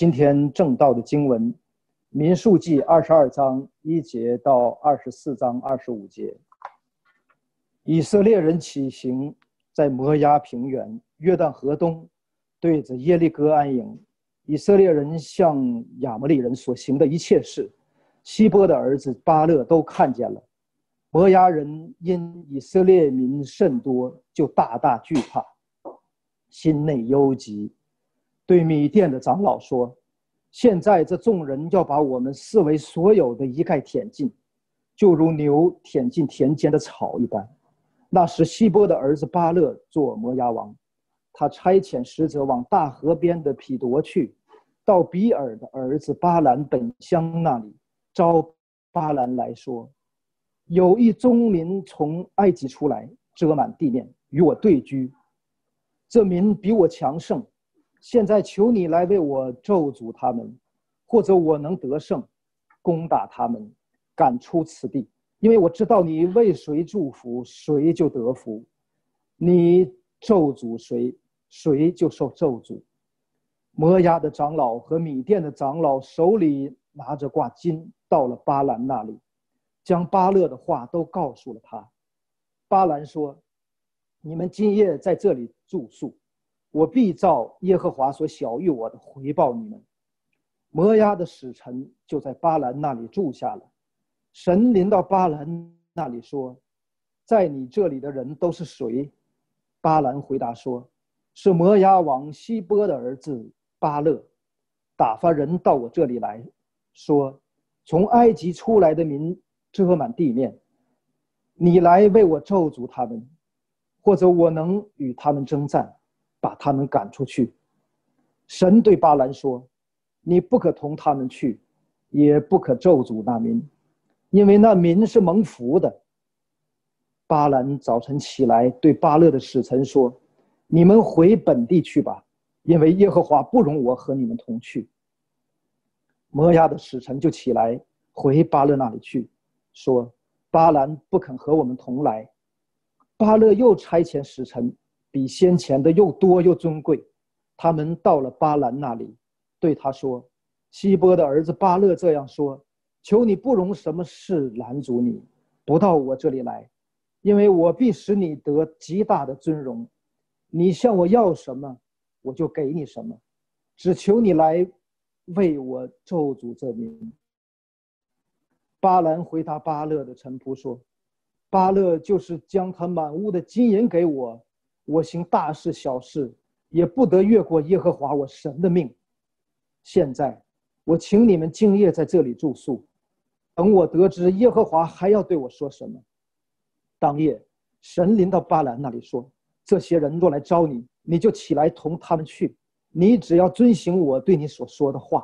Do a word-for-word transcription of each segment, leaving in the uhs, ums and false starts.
今天正道的经文，民数记二十二章一节到二十四章二十五节。以色列人起行，在摩押平原约旦河东，对着耶利哥安营。以色列人向亚摩利人所行的一切事，希波的儿子巴勒都看见了。摩押人因以色列民甚多，就大大惧怕，心内忧急，对米甸的长老说：现在这众人要把我们四围所有的一概舔尽，就如牛舔尽田间的草一般。那时希波的儿子巴勒做摩押王，他差遣使者往大河边的毗夺去，到比尔的儿子巴兰本乡那里，招巴兰来说：有一宗民从埃及出来，遮满地面，与我对居。这民比我强盛，现在求你来为我咒诅他们，或者我能得胜，攻打他们，赶出此地。因为我知道你为谁祝福，谁就得福；你咒诅谁，谁就受咒诅。摩押的长老和米甸的长老手里拿着挂金，到了巴兰那里，将巴勒的话都告诉了他。巴兰说：你们今夜在这里住宿，我必照耶和华所晓谕我的回报你们。摩押的使臣就在巴兰那里住下了。神临到巴兰那里说：在你这里的人都是谁？巴兰回答说：是摩押王希波的儿子巴勒，打发人到我这里来说：从埃及出来的民遮满地面，你来为我咒诅他们，或者我能与他们征战，把他们赶出去。神对巴兰说：你不可同他们去，也不可咒诅那民，因为那民是蒙福的。巴兰早晨起来，对巴勒的使臣说：你们回本地去吧，因为耶和华不容我和你们同去。摩押的使臣就起来回巴勒那里去，说：巴兰不肯和我们同来。巴勒又差遣使臣，比先前的又多又尊贵。他们到了巴兰那里，对他说：希波的儿子巴勒这样说：求你不容什么事拦阻你，不到我这里来，因为我必使你得极大的尊荣。你向我要什么，我就给你什么，只求你来为我咒诅这民。巴兰回答巴勒的臣仆说：巴勒就是将他满屋的金银给我，我行大事小事，也不得越过耶和华我神的命。现在我请你们今夜在这里住宿，等我得知耶和华还要对我说什么。当夜神临到巴兰那里说：这些人若来招你，你就起来同他们去，你只要遵行我对你所说的话。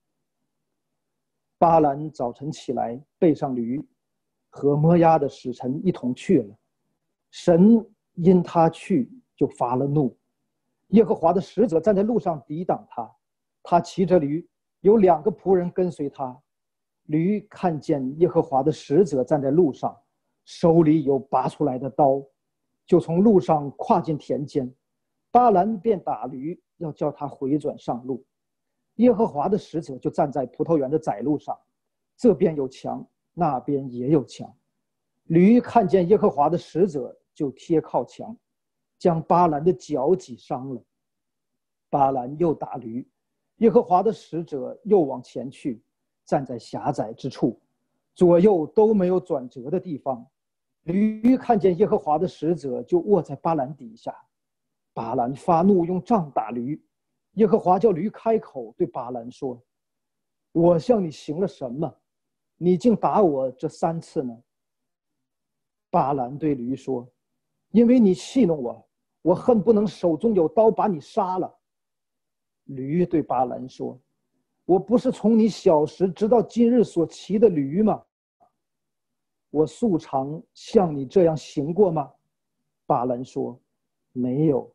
巴兰早晨起来，背上驴，和摩押的使臣一同去了。神因他去就发了怒，耶和华的使者站在路上抵挡他，他骑着驴，有两个仆人跟随他。驴看见耶和华的使者站在路上，手里有拔出来的刀，就从路上跨进田间。巴兰便打驴，要叫他回转上路。耶和华的使者就站在葡萄园的窄路上，这边有墙，那边也有墙。驴看见耶和华的使者，就贴靠墙，将巴兰的脚挤伤了。巴兰又打驴，耶和华的使者又往前去，站在狭窄之处，左右都没有转折的地方。驴看见耶和华的使者，就卧在巴兰底下。巴兰发怒，用杖打驴。耶和华叫驴开口，对巴兰说：我向你行了什么，你竟打我这三次呢？巴兰对驴说：因为你戏弄我，我恨不能手中有刀把你杀了。驴对巴兰说：我不是从你小时直到今日所骑的驴吗？我素常像你这样行过吗？巴兰说：没有。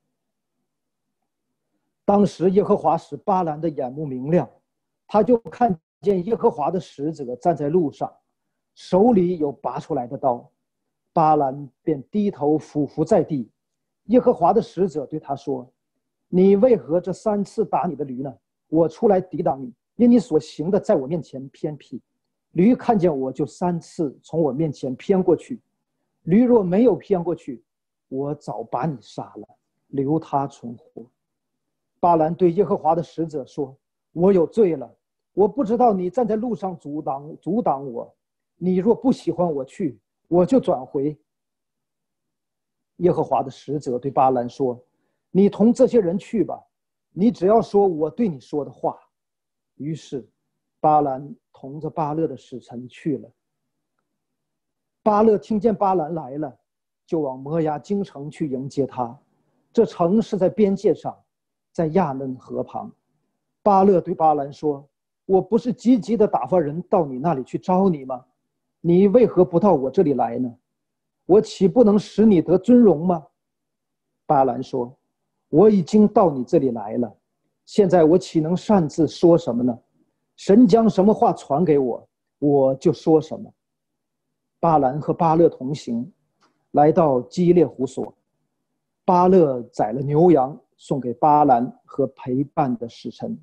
当时耶和华使巴兰的眼目明亮，他就看见耶和华的使者站在路上，手里有拔出来的刀。巴兰便低头俯伏在地。耶和华的使者对他说：你为何这三次打你的驴呢？ 我出来抵挡你，因你所行的在我面前偏僻。驴看见我就三次从我面前偏过去，驴若没有偏过去，我早把你杀了，留他存活。巴兰对耶和华的使者说：我有罪了，我不知道你站在路上阻挡阻挡我，你若不喜欢我去，我就转回。耶和华的使者对巴兰说：你同这些人去吧，你只要说我对你说的话。于是巴兰同着巴勒的使臣去了。巴勒听见巴兰来了，就往摩押京城去迎接他。这城是在边界上，在亚嫩河旁。巴勒对巴兰说：我不是急急的打发人到你那里去招你吗？你为何不到我这里来呢？我岂不能使你得尊荣吗？巴兰说：我已经到你这里来了，现在我岂能擅自说什么呢？神将什么话传给我，我就说什么。巴兰和巴勒同行，来到基列胡所。巴勒宰了牛羊，送给巴兰和陪伴的使臣。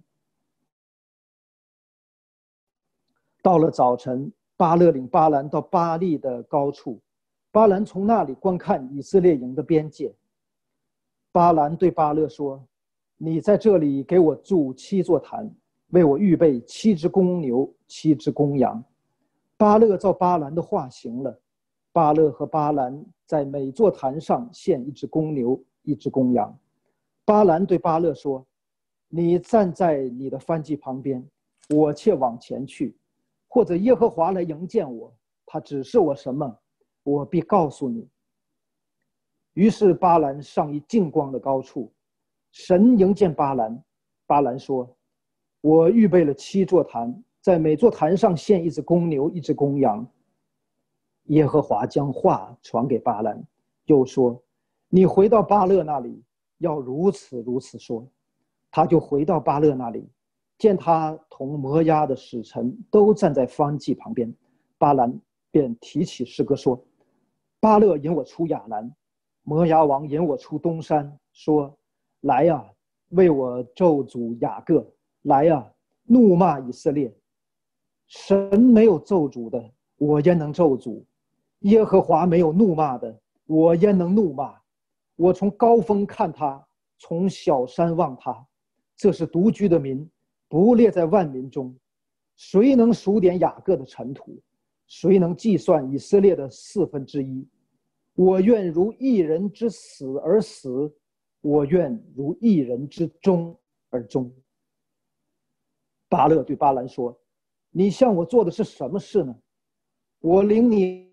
到了早晨，巴勒领巴兰到巴利的高处，巴兰从那里观看以色列营的边界。巴兰对巴勒说：你在这里给我筑七座坛，为我预备七只公牛，七只公羊。巴勒照巴兰的话行了。巴勒和巴兰在每座坛上献一只公牛，一只公羊。巴兰对巴勒说：你站在你的燔祭旁边，我且往前去，或者耶和华来迎见我，他指示我什么，我必告诉你。于是巴兰上一净光的高处，神迎见巴兰。巴兰说：我预备了七座坛，在每座坛上献一只公牛，一只公羊。耶和华将话传给巴兰，又说：你回到巴勒那里，要如此如此说。他就回到巴勒那里，见他同摩押的使臣都站在燔祭旁边。巴兰便提起诗歌说：巴勒引我出亚兰，摩押王引我出东山，说：来呀，为我咒诅雅各，来呀，怒骂以色列。神没有咒诅的，我焉能咒诅？耶和华没有怒骂的，我焉能怒骂？我从高峰看他，从小山望他，这是独居的民，不列在万民中。谁能数点雅各的尘土？谁能计算以色列的四分之一？我愿如一人之死而死，我愿如一人之终而终。巴勒对巴兰说：你向我做的是什么事呢？我领你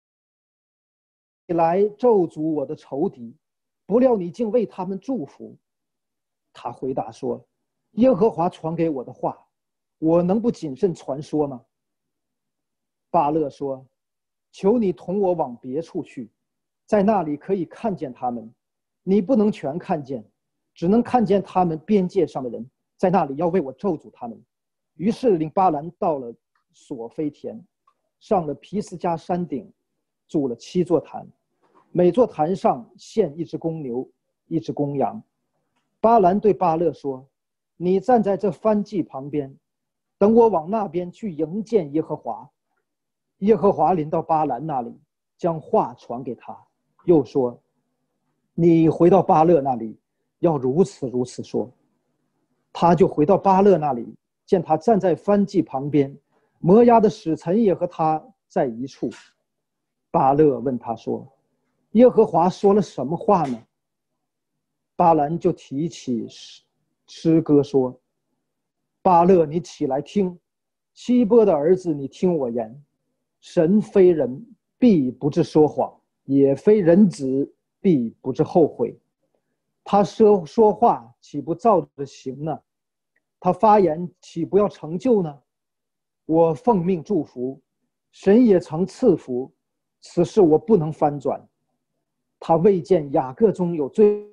来咒诅我的仇敌，不料你竟为他们祝福。他回答说：耶和华传给我的话，我能不谨慎传说吗？巴勒说：求你同我往别处去，在那里可以看见他们。你不能全看见，只能看见他们边界上的人，在那里要为我咒诅他们。于是领巴兰到了索非田，上了皮斯加山顶，筑了七座坛，每座坛上献一只公牛，一只公羊。巴兰对巴勒说：你站在这燔祭旁边，等我往那边去迎见耶和华。耶和华临到巴兰那里，将话传给他，又说：你回到巴勒那里，要如此如此说。他就回到巴勒那里，见他站在燔祭旁边，摩押的使臣也和他在一处。巴勒问他说：耶和华说了什么话呢？巴兰就提起诗歌说：巴勒，你起来听，希波的儿子，你听我言。神非人，必不致说谎，也非人子，必不致后悔。他说说话，岂不照着行呢？他发言，岂不要成就呢？我奉命祝福，神也曾赐福，此事我不能翻转。他未见雅各中有罪，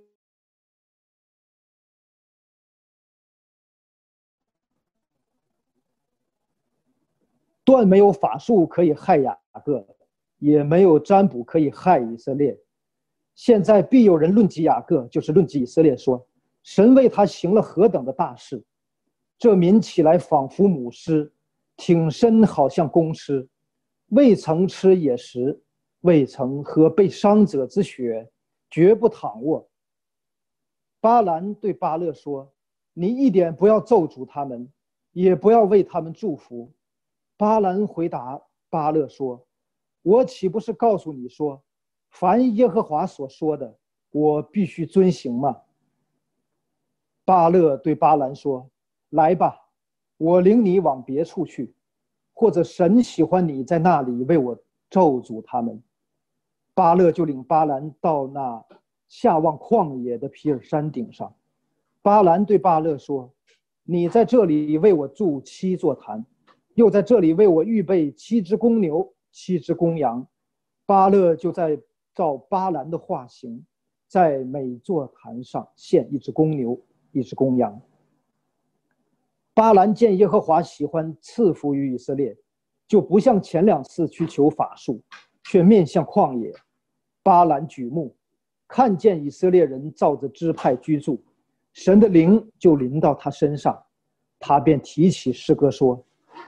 断没有法术可以害雅各，也没有占卜可以害以色列。现在必有人论及雅各，就是论及以色列，说：神为他行了何等的大事！ 这民起来仿佛母狮，挺身好像公狮，未曾吃野食，未曾喝被伤者之血，绝不躺卧。巴兰对巴勒说：你一点不要咒诅他们，也不要为他们祝福。巴兰回答巴勒说：我岂不是告诉你说，凡耶和华所说的，我必须遵行吗？巴勒对巴兰说：来吧，我领你往别处去，或者神喜欢你在那里为我咒诅他们。巴勒就领巴兰到那下望旷野的皮尔山顶上。巴兰对巴勒说：你在这里为我筑七座坛，又在这里为我预备七只公牛，七只公羊。巴勒就在照巴兰的话行，在每座坛上献一只公牛，一只公羊。巴兰见耶和华喜欢赐福于以色列，就不像前两次去求法术，却面向旷野。巴兰举目看见以色列人照着支派居住，神的灵就临到他身上，他便提起诗歌说：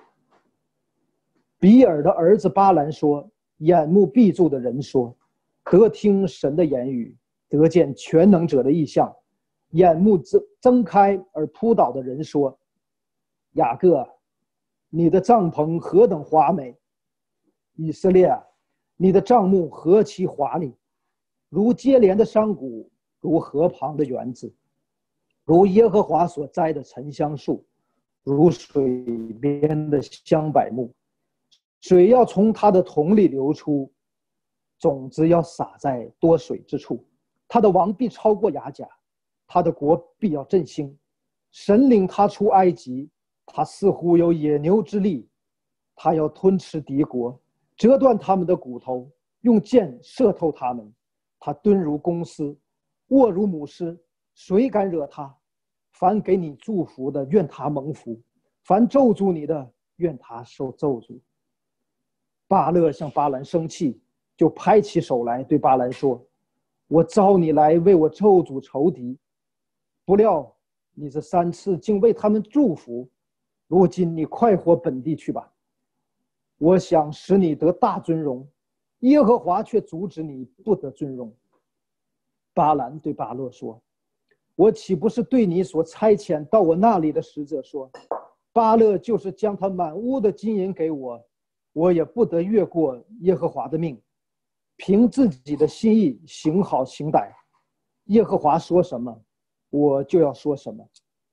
比尔的儿子巴兰说，眼目闭住的人说，得听神的言语，得见全能者的异象。眼目睁开而扑倒的人说：雅各，你的帐篷何等华美！以色列，你的帐幕何其华丽，如接连的山谷，如河旁的园子，如耶和华所栽的沉香树，如水边的香柏木。水要从它的桶里流出，种子要撒在多水之处。他的王必超过雅甲，他的国必要振兴。神领他出埃及，他似乎有野牛之力，他要吞吃敌国，折断他们的骨头，用箭射透他们。他蹲如公狮，卧如母狮，谁敢惹他？凡给你祝福的，愿他蒙福；凡咒诅你的，愿他受咒诅。巴勒向巴兰生气，就拍起手来对巴兰说：我召你来为我咒诅仇敌，不料你这三次竟为他们祝福，如今你快活本地去吧。我想使你得大尊荣，耶和华却阻止你不得尊荣。巴兰对巴勒说：我岂不是对你所差遣到我那里的使者说，巴勒就是将他满屋的金银给我，我也不得越过耶和华的命，凭自己的心意行好行歹。耶和华说什么，我就要说什么。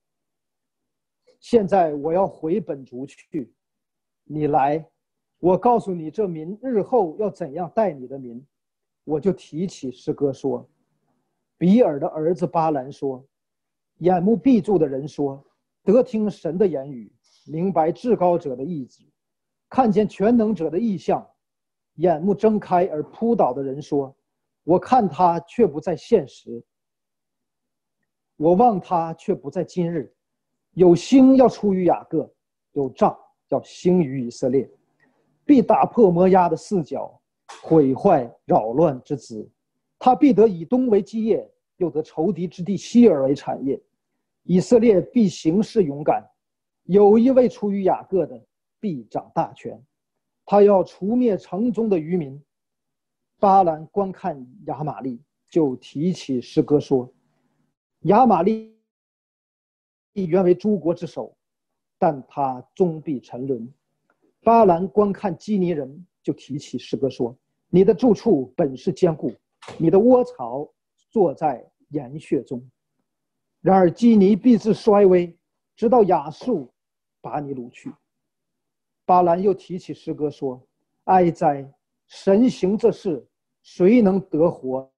现在我要回本族去，你来，我告诉你这民日后要怎样待你的民。我就提起诗歌说：比尔的儿子巴兰说，眼目闭住的人说，得听神的言语，明白至高者的意志，看见全能者的异象。眼目睁开而扑倒的人说，我看他却不在现实，我望他却不在今日。有星要出于雅各，有杖要兴于以色列，必打破摩押的四角，毁坏扰乱之子。他必得以东为基业，又得仇敌之地西尔为产业。以色列必行事勇敢，有一位出于雅各的必掌大权，他要除灭城中的渔民。巴兰观看亚玛力，就提起诗歌说：亚玛力原为诸国之首，但他终必沉沦。巴兰观看基尼人，就提起诗歌说：你的住处本是坚固，你的窝巢坐在岩穴中。然而基尼必至衰微，直到亚述把你掳去。巴兰又提起诗歌说：哀哉，神行这事，谁能得活？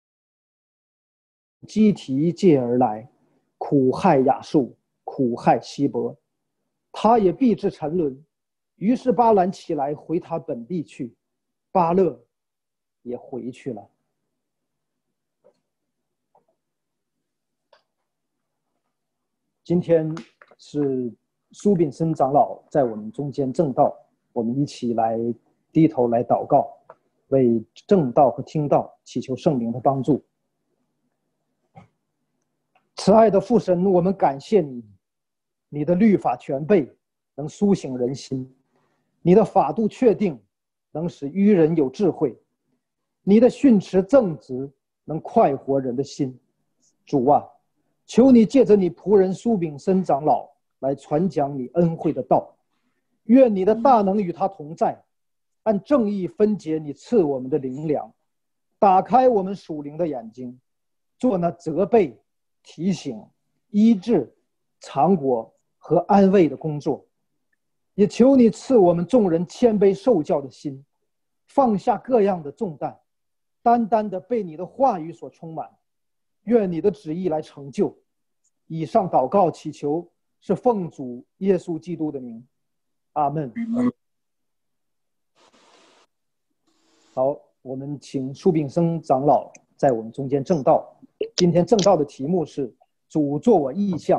基提借而来，苦害亚述，苦害希伯，他也必至沉沦。于是巴兰起来回他本地去，巴勒也回去了。今天是苏炳生长老在我们中间证道，我们一起来低头来祷告，为证道和听道祈求圣灵的帮助。慈爱的父神，我们感谢你， 你的律法全备，能苏醒人心；你的法度确定，能使愚人有智慧；你的训词正直，能快活人的心。主啊，求你借着你仆人苏炳生长老来传讲你恩惠的道，愿你的大能与他同在，按正义分解你赐我们的灵粮，打开我们属灵的眼睛，做那责备、提醒、医治、尝果和安慰的工作。也求你赐我们众人谦卑受教的心，放下各样的重担，单单的被你的话语所充满。愿你的旨意来成就。以上祷告祈求是奉主耶稣基督的名，阿们。好，我们请苏炳生长老在我们中间证道。今天证道的题目是主作我意象。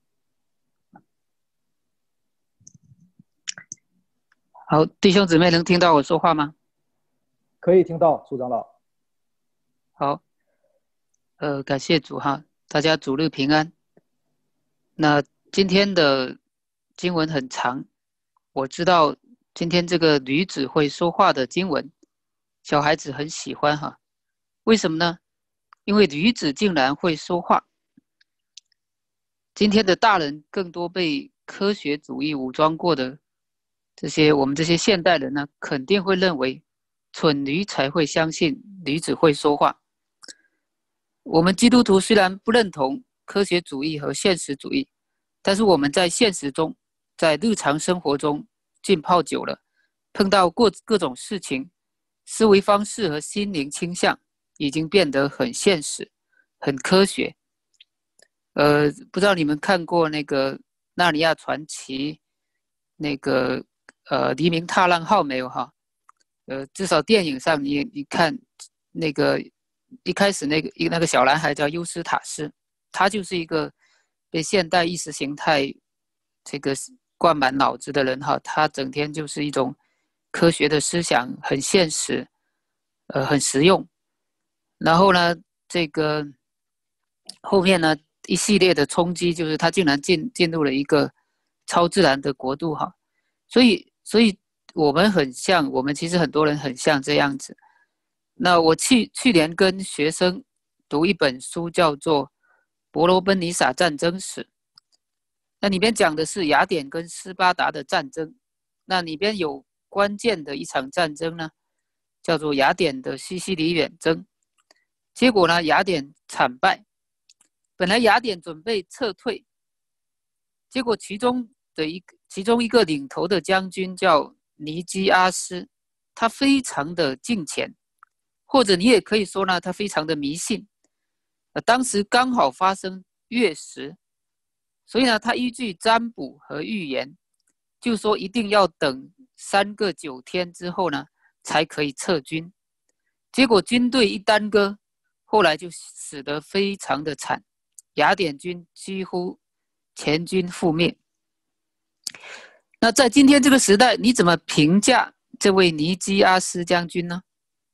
好，弟兄姊妹能听到我说话吗？ 可以听到，苏长老。 好，呃，感谢主哈，大家主日平安。那今天的经文很长，我知道今天这个女子会说话的经文，小孩子很喜欢哈。为什么呢？因为女子竟然会说话。今天的大人更多被科学主义武装过的这些我们这些现代人呢，肯定会认为蠢驴才会相信女子会说话。我们基督徒虽然不认同科学主义和现实主义，但是我们在现实中，在日常生活中浸泡久了，碰到过各种事情，思维方式和心灵倾向已经变得很现实、很科学。呃，不知道你们看过那个《纳尼亚传奇》那个呃黎明踏浪号没有哈？呃，至少电影上你你看那个一开始那个那个小男孩叫尤斯塔斯，他就是一个被现代意识形态这个灌满脑子的人哈，他整天就是一种科学的思想，很现实，呃，很实用。然后呢，这个后面呢一系列的冲击，就是他竟然进进入了一个超自然的国度哈，所以所以我们很像，我们其实很多人很像这样子。那我去去年跟学生读一本书，叫做《伯罗奔尼撒战争史》，那里边讲的是雅典跟斯巴达的战争。那里边有关键的一场战争呢，叫做雅典的西西里远征。结果呢，雅典惨败。本来雅典准备撤退，结果其中的一个其中一个领头的将军叫尼基阿斯，他非常的敬虔，或者你也可以说呢，他非常的迷信。呃，当时刚好发生月食，所以呢，他依据占卜和预言，就说一定要等三个九天之后呢，才可以撤军。结果军队一耽搁，后来就死得非常的惨，雅典军几乎全军覆灭。那在今天这个时代，你怎么评价这位尼基阿斯将军呢？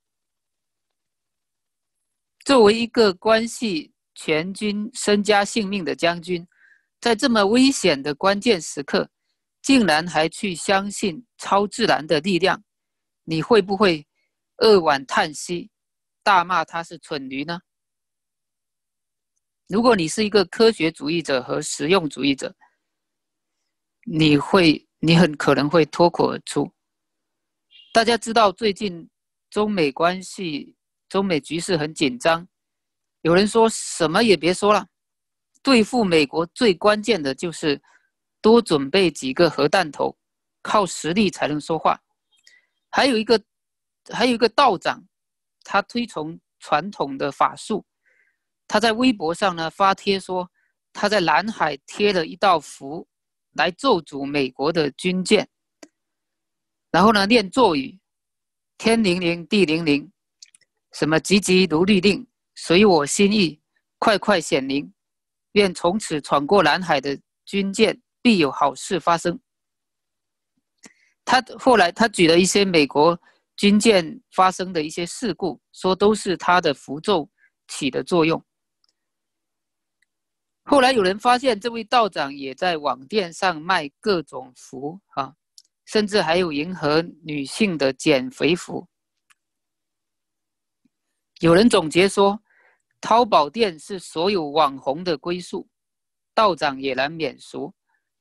作为一个关系全军身家性命的将军，在这么危险的关键时刻，竟然还去相信超自然的力量，你会不会扼腕叹息，大骂他是蠢驴呢？如果你是一个科学主义者和实用主义者，你会你很可能会脱口而出。大家知道最近中美关系中美局势很紧张，有人说什么也别说了，对付美国最关键的就是多准备几个核弹头，靠实力才能说话。还有一个还有一个道长，他推崇传统的法术，他在微博上呢发帖说，他在南海贴了一道符来咒诅美国的军舰，然后呢念咒语，天灵灵地灵灵，什么急急如律令，随我心意，快快显灵，愿从此闯过南海的军舰必有好事发生。他后来他举了一些美国军舰发生的一些事故，说都是他的符咒起的作用。 后来有人发现这位道长也在网店上卖各种服啊，甚至还有迎合女性的减肥服。有人总结说，淘宝店是所有网红的归宿，道长也难免俗。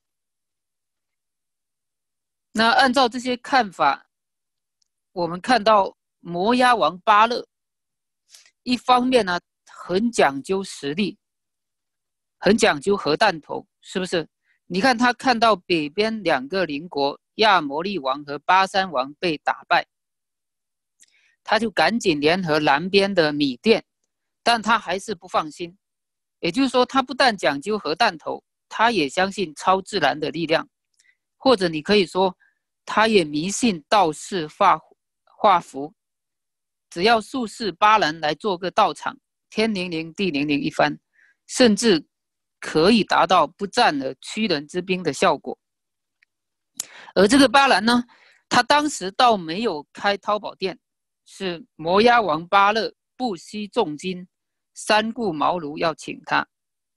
那按照这些看法，我们看到摩押王巴勒，一方面呢很讲究实力，很讲究核弹头，是不是？你看他看到北边两个邻国亚摩利王和巴珊王被打败，他就赶紧联合南边的米甸，但他还是不放心。也就是说，他不但讲究核弹头，他也相信超自然的力量，或者你可以说，他也迷信道士画画符，只要术士巴兰来做个道场，天灵灵地灵灵一番，甚至可以达到不战而屈人之兵的效果。而这个巴兰呢，他当时倒没有开淘宝店，是摩押王巴勒不惜重金，三顾茅庐要请他。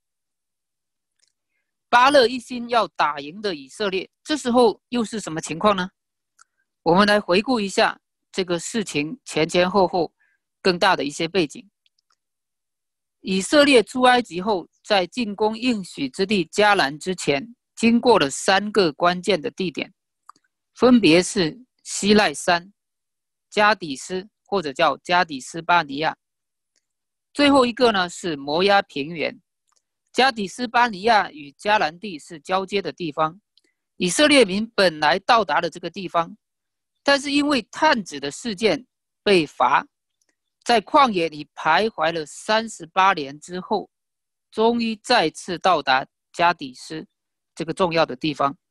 巴勒一心要打赢的以色列，这时候又是什么情况呢？我们来回顾一下这个事情前前后后更大的一些背景。以色列出埃及后，在进攻应许之地迦南之前，经过了三个关键的地点，分别是西奈山、加底斯或者叫加底斯巴尼亚，最后一个呢是摩押平原。加底斯巴尼亚与迦南地是交接的地方，以色列民本来到达了这个地方，但是因为探子的事件被罚，在旷野里徘徊了三十八年之后，终于再次到达加底斯这个重要的地方。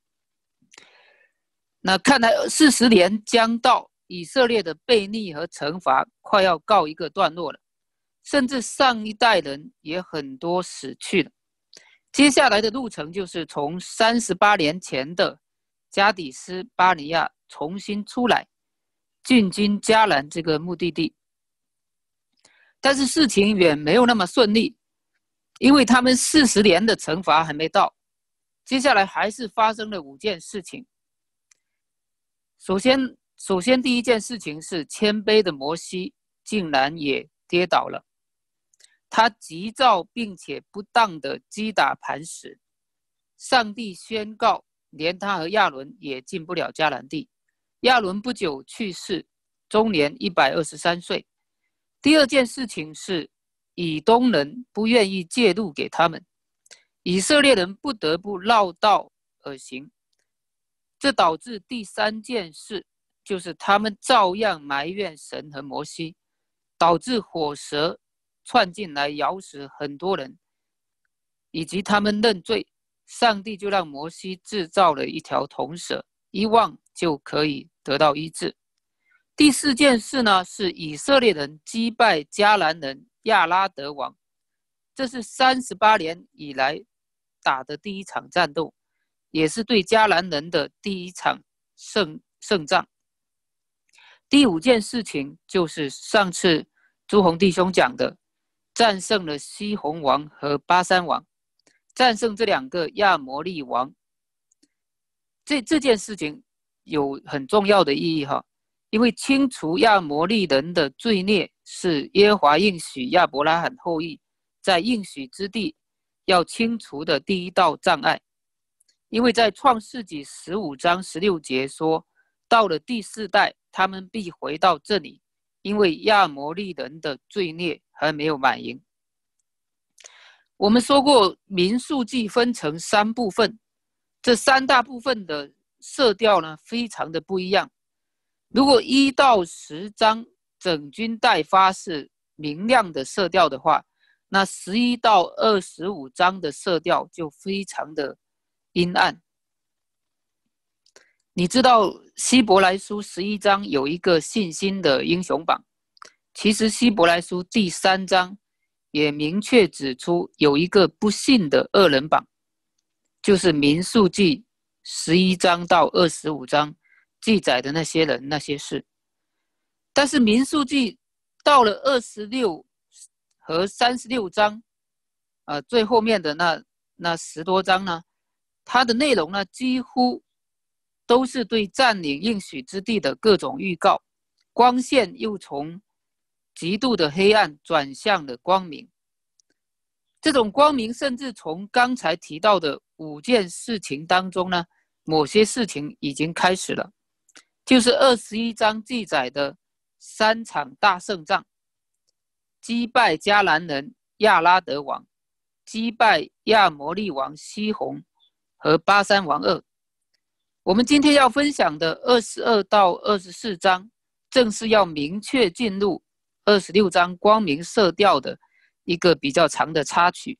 那看来四十年将到，以色列的悖逆和惩罚快要告一个段落了，甚至上一代人也很多死去了。接下来的路程就是从三十八年前的加底斯巴尼亚重新出来，进军迦南这个目的地。但是事情远没有那么顺利，因为他们四十年的惩罚还没到，接下来还是发生了五件事情。首先，首先第一件事情是谦卑的摩西竟然也跌倒了，他急躁并且不当的击打磐石，上帝宣告连他和亚伦也进不了迦南地。亚伦不久去世，终年一百二十三岁。第二件事情是以东人不愿意介入给他们，以色列人不得不绕道而行。这导致第三件事，就是他们照样埋怨神和摩西，导致火蛇窜进来咬死很多人，以及他们认罪，上帝就让摩西制造了一条铜蛇，一望就可以得到医治。第四件事呢，是以色列人击败迦南人亚拉德王，这是三十八年以来打的第一场战斗，也是对迦南人的第一场胜胜仗。第五件事情就是上次朱红弟兄讲的，战胜了西宏王和巴珊王，战胜这两个亚摩利王。这这件事情有很重要的意义哈，因为清除亚摩利人的罪孽是耶和华应许亚伯拉罕后裔在应许之地要清除的第一道障碍。因为在创世纪十五章十六节说，到了第四代他们必回到这里，因为亚摩利人的罪孽还没有满盈。我们说过民数记分成三部分，这三大部分的色调呢非常的不一样。如果一到十章整军待发是明亮的色调的话，那十一到二十五章的色调就非常的阴暗。你知道希伯来书十一章有一个信心的英雄榜，其实希伯来书第三章也明确指出有一个不信的恶人榜，就是民数记十一章到二十五章记载的那些人那些事。但是民数记到了二十六和三十六章呃最后面的那那十多章呢，它的内容呢几乎都是对占领应许之地的各种预告，光线又从极度的黑暗转向了光明。这种光明甚至从刚才提到的五件事情当中呢，某些事情已经开始了，就是二十一章记载的三场大胜仗，击败迦南人亚拉德王，击败亚摩利王西宏和巴珊王噩。我们今天要分享的二十二到二十四章，正是要明确进入二十六章光明色调的一个比较长的插曲。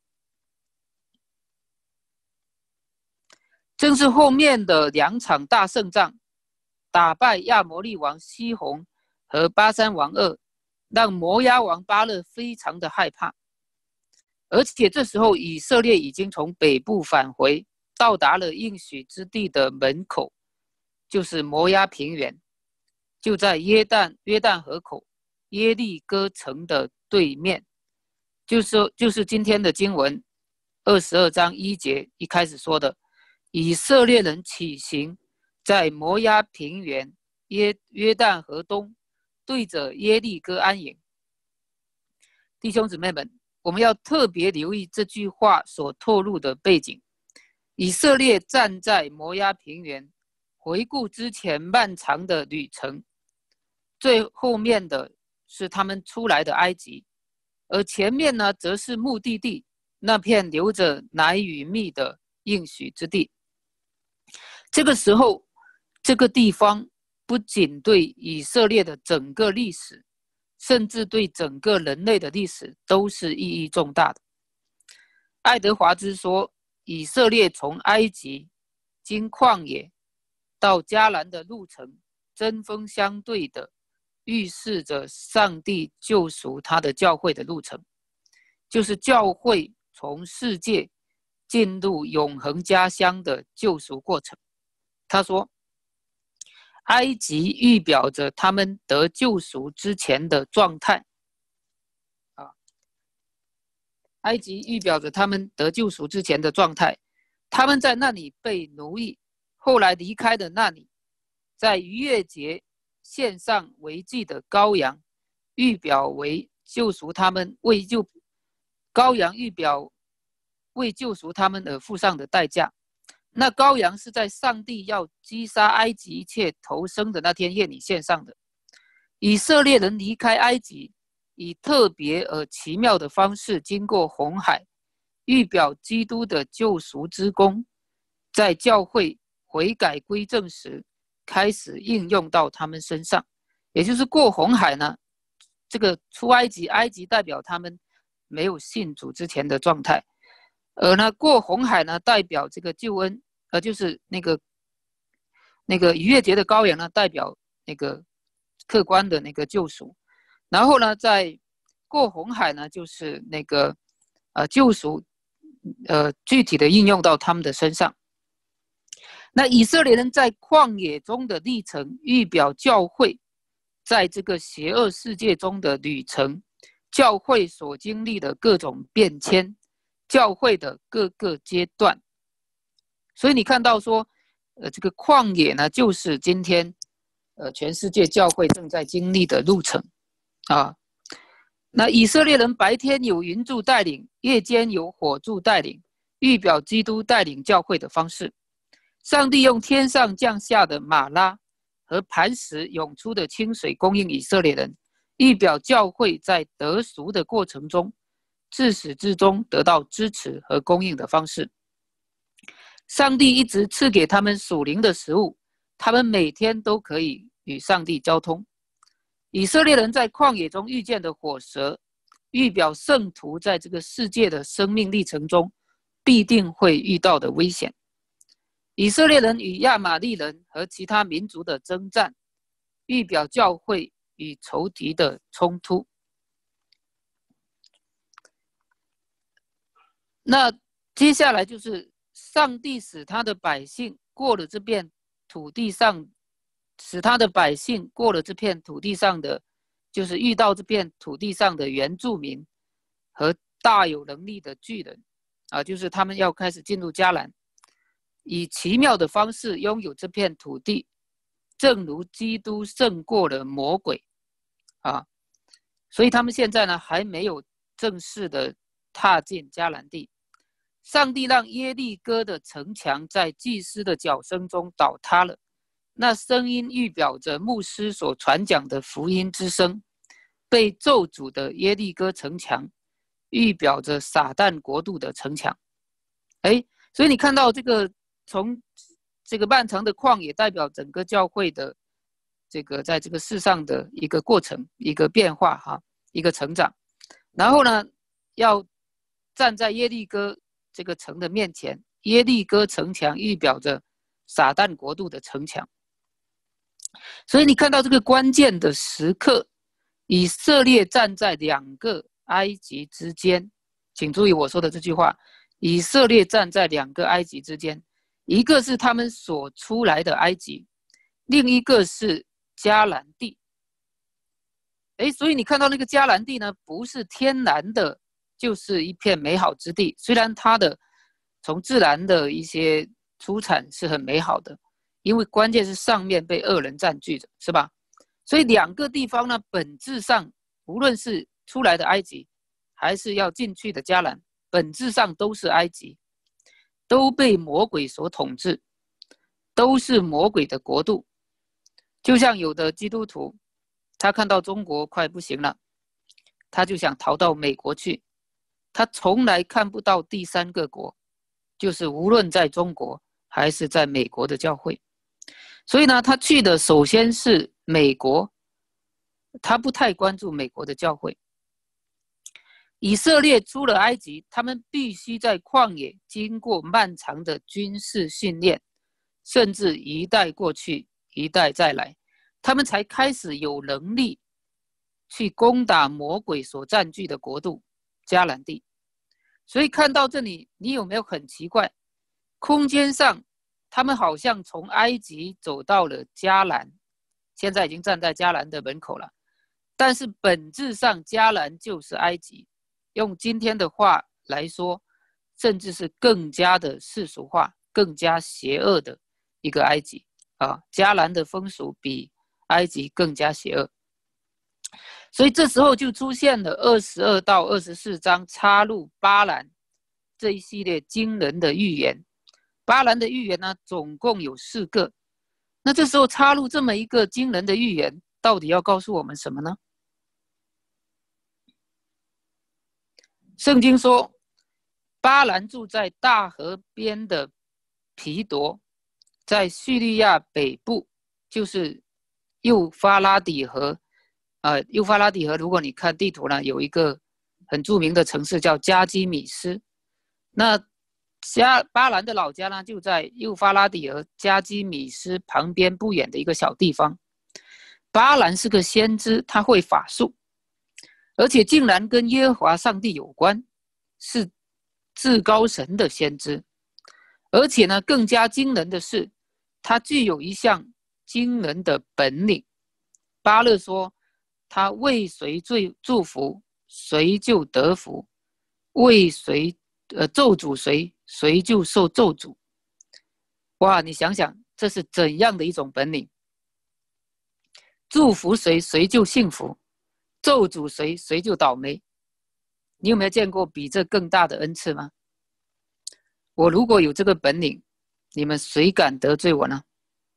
正是后面的两场大胜仗，打败亚摩利王西宏和巴珊王噩，让摩押王巴勒非常的害怕。而且这时候以色列已经从北部返回，到达了应许之地的门口，就是摩押平原，就在约旦约旦河口耶利哥城的对面，就是就是今天的经文二十二章一节一开始说的，以色列人起行，在摩押平原约约旦河东，对着耶利哥安营。弟兄姊妹们，我们要特别留意这句话所透露的背景。以色列站在摩押平原，回顾之前漫长的旅程，最后面的是他们出来的埃及，而前面呢，则是目的地，那片流着奶与蜜的应许之地。这个时候，这个地方不仅对以色列的整个历史，甚至对整个人类的历史都是意义重大的。爱德华兹说，以色列从埃及经旷野到迦南的路程，针锋相对的预示着上帝救赎他的教会的路程，就是教会从世界进入永恒家乡的救赎过程。他说，埃及预表着他们得救赎之前的状态，啊，埃及预表着他们得救赎之前的状态。他们在那里被奴役，后来离开的那里，在逾越节献上为祭的羔羊，预表为救赎他们为救羔羊预表为救赎他们而付上的代价。那羔羊是在上帝要击杀埃及一切投生的那天夜里献上的。以色列人离开埃及，以特别而奇妙的方式经过红海，预表基督的救赎之功，在教会悔改归正时开始应用到他们身上。也就是过红海呢，这个出埃及，埃及代表他们没有信主之前的状态，而呢过红海呢代表这个救恩，呃就是那个那个逾越节的羔羊呢代表那个客观的那个救赎，然后呢在过红海呢就是那个呃救赎，呃具体的应用到他们的身上。那以色列人在旷野中的历程，预表教会在这个邪恶世界中的旅程，教会所经历的各种变迁，教会的各个阶段。所以你看到说，呃，这个旷野呢，就是今天，呃，全世界教会正在经历的路程，啊。那以色列人白天有云柱带领，夜间有火柱带领，预表基督带领教会的方式。上帝用天上降下的玛拉和磐石涌出的清水供应以色列人，预表教会在得赎的过程中，自始至终得到支持和供应的方式。上帝一直赐给他们属灵的食物，他们每天都可以与上帝交通。以色列人在旷野中遇见的火蛇，预表圣徒在这个世界的生命历程中必定会遇到的危险。以色列人与亚玛利人和其他民族的征战，预表教会与仇敌的冲突。那接下来就是上帝使他的百姓过了这片土地上，使他的百姓过了这片土地上的，就是遇到这片土地上的原住民和大有能力的巨人啊，就是他们要开始进入迦南，以奇妙的方式拥有这片土地，正如基督胜过了魔鬼啊，所以他们现在呢还没有正式的踏进迦南地。上帝让耶利哥的城墙在祭司的脚声中倒塌了，那声音预表着牧师所传讲的福音之声。被咒诅的耶利哥城墙预表着撒旦国度的城墙。哎，所以你看到这个从这个漫长的旷野代表整个教会的这个在这个世上的一个过程，一个变化哈，一个成长。然后呢，要站在耶利哥这个城的面前，耶利哥城墙预表着撒旦国度的城墙。所以你看到这个关键的时刻，以色列站在两个埃及之间，请注意我说的这句话，以色列站在两个埃及之间，一个是他们所出来的埃及，另一个是迦南地。诶，所以你看到那个迦南地呢，不是天然的，就是一片美好之地，虽然它的从自然的一些出产是很美好的，因为关键是上面被恶人占据着，是吧？所以两个地方呢，本质上无论是出来的埃及，还是要进去的迦南，本质上都是埃及，都被魔鬼所统治，都是魔鬼的国度。就像有的基督徒，他看到中国快不行了，他就想逃到美国去，他从来看不到第三个国，就是无论在中国还是在美国的教会。所以呢，他去的首先是美国，他不太关注美国的教会。以色列出了埃及，他们必须在旷野经过漫长的军事训练，甚至一代过去一代再来，他们才开始有能力去攻打魔鬼所占据的国度迦南地。所以看到这里，你有没有很奇怪，空间上他们好像从埃及走到了迦南，现在已经站在迦南的门口了，但是本质上迦南就是埃及，用今天的话来说，甚至是更加的世俗化，更加邪恶的一个埃及啊！迦南的风俗比埃及更加邪恶，所以这时候就出现了二十二到二十四章插入巴兰这一系列惊人的预言。巴兰的预言呢，总共有四个。那这时候插入这么一个惊人的预言，到底要告诉我们什么呢？圣经说，巴兰住在大河边的皮夺，在叙利亚北部，就是幼发拉底河。呃，幼发拉底河，如果你看地图呢，有一个很著名的城市叫加基米斯。那加巴兰的老家呢，就在幼发拉底河加基米斯旁边不远的一个小地方。巴兰是个先知，他会法术，而且竟然跟耶和华上帝有关，是至高神的先知。而且呢，更加惊人的是，他具有一项惊人的本领。巴勒说，他为谁祝福，谁就得福；为谁呃咒诅谁，谁就受咒诅。哇，你想想，这是怎样的一种本领？祝福谁，谁就幸福；咒诅谁，谁就倒霉。你有没有见过比这更大的恩赐吗？我如果有这个本领，你们谁敢得罪我呢？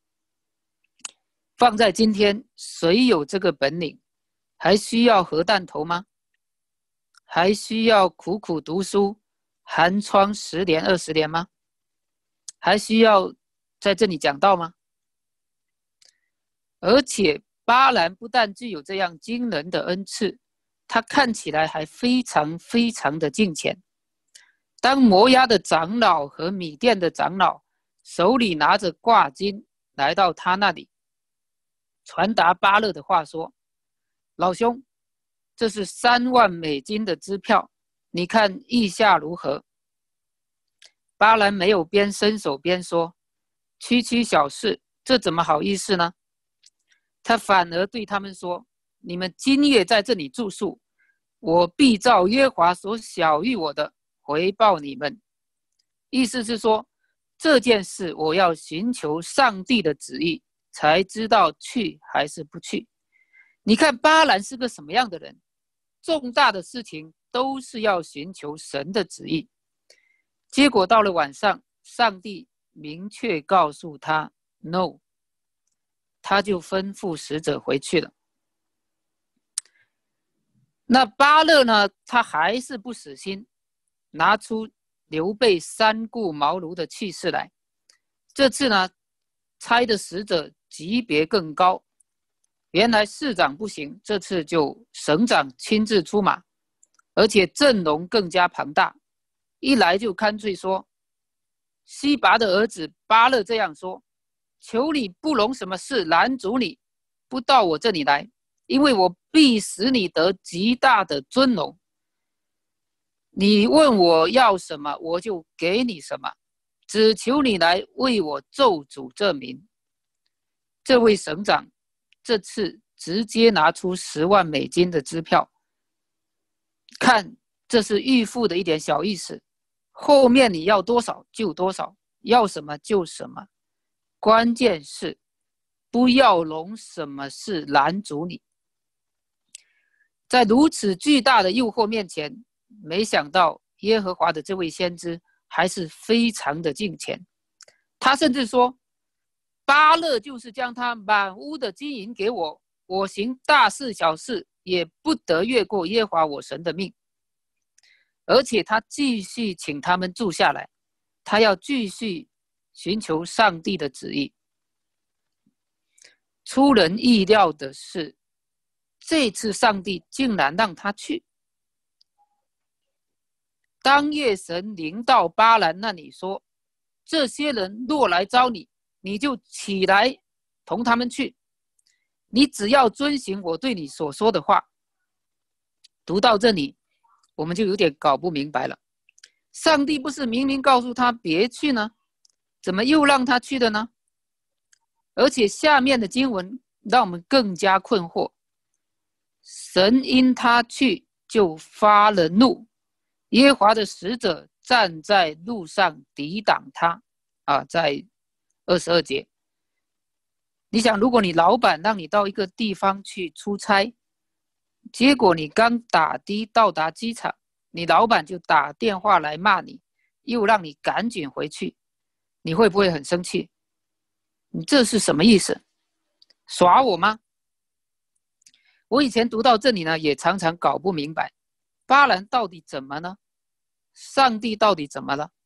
放在今天，谁有这个本领，还需要核弹头吗？还需要苦苦读书，寒窗十年二十年吗？还需要在这里讲道吗？而且巴兰不但具有这样惊人的恩赐，他看起来还非常非常的敬虔。当摩押的长老和米甸的长老手里拿着挂金来到他那里，传达巴勒的话说，老兄，这是三万美金的支票，你看意下如何？巴兰没有边伸手边说，区区小事，这怎么好意思呢？他反而对他们说，你们今夜在这里住宿， 我必照耶和华所晓谕我的回报你们。意思是说，这件事我要寻求上帝的旨意，才知道去还是不去。你看巴兰是个什么样的人？重大的事情都是要寻求神的旨意。结果到了晚上，上帝明确告诉他 no， 他就吩咐使者回去了。那巴勒呢，他还是不死心，拿出刘备三顾茅庐的气势来。这次呢，差的使者级别更高，原来市长不行，这次就省长亲自出马，而且阵容更加庞大。一来就干脆说，西拔的儿子巴勒这样说，求你不容什么事拦阻你不到我这里来，因为我必使你得极大的尊荣。你问我要什么，我就给你什么，只求你来为我咒诅这民。这位省长这次直接拿出十万美金的支票，看这是预付的一点小意思，后面你要多少就多少，要什么就什么，关键是不要容什么事拦阻你。在如此巨大的诱惑面前，没想到耶和华的这位先知还是非常的敬虔。他甚至说，巴勒就是将他满屋的金银给我，我行大事小事也不得越过耶和华我神的命。而且他继续请他们住下来，他要继续寻求上帝的旨意。出人意料的是，这次上帝竟然让他去。当夜神临到巴兰那里说，这些人若来招你，你就起来同他们去，你只要遵行我对你所说的话。读到这里，我们就有点搞不明白了，上帝不是明明告诉他别去呢，怎么又让他去的呢？而且下面的经文让我们更加困惑，神因他去就发了怒，耶和华的使者站在路上抵挡他啊，在二十二节。你想，如果你老板让你到一个地方去出差，结果你刚打的到达机场，你老板就打电话来骂你，又让你赶紧回去，你会不会很生气？你这是什么意思？耍我吗？我以前读到这里呢，也常常搞不明白，巴兰到底怎么呢？上帝到底怎么了？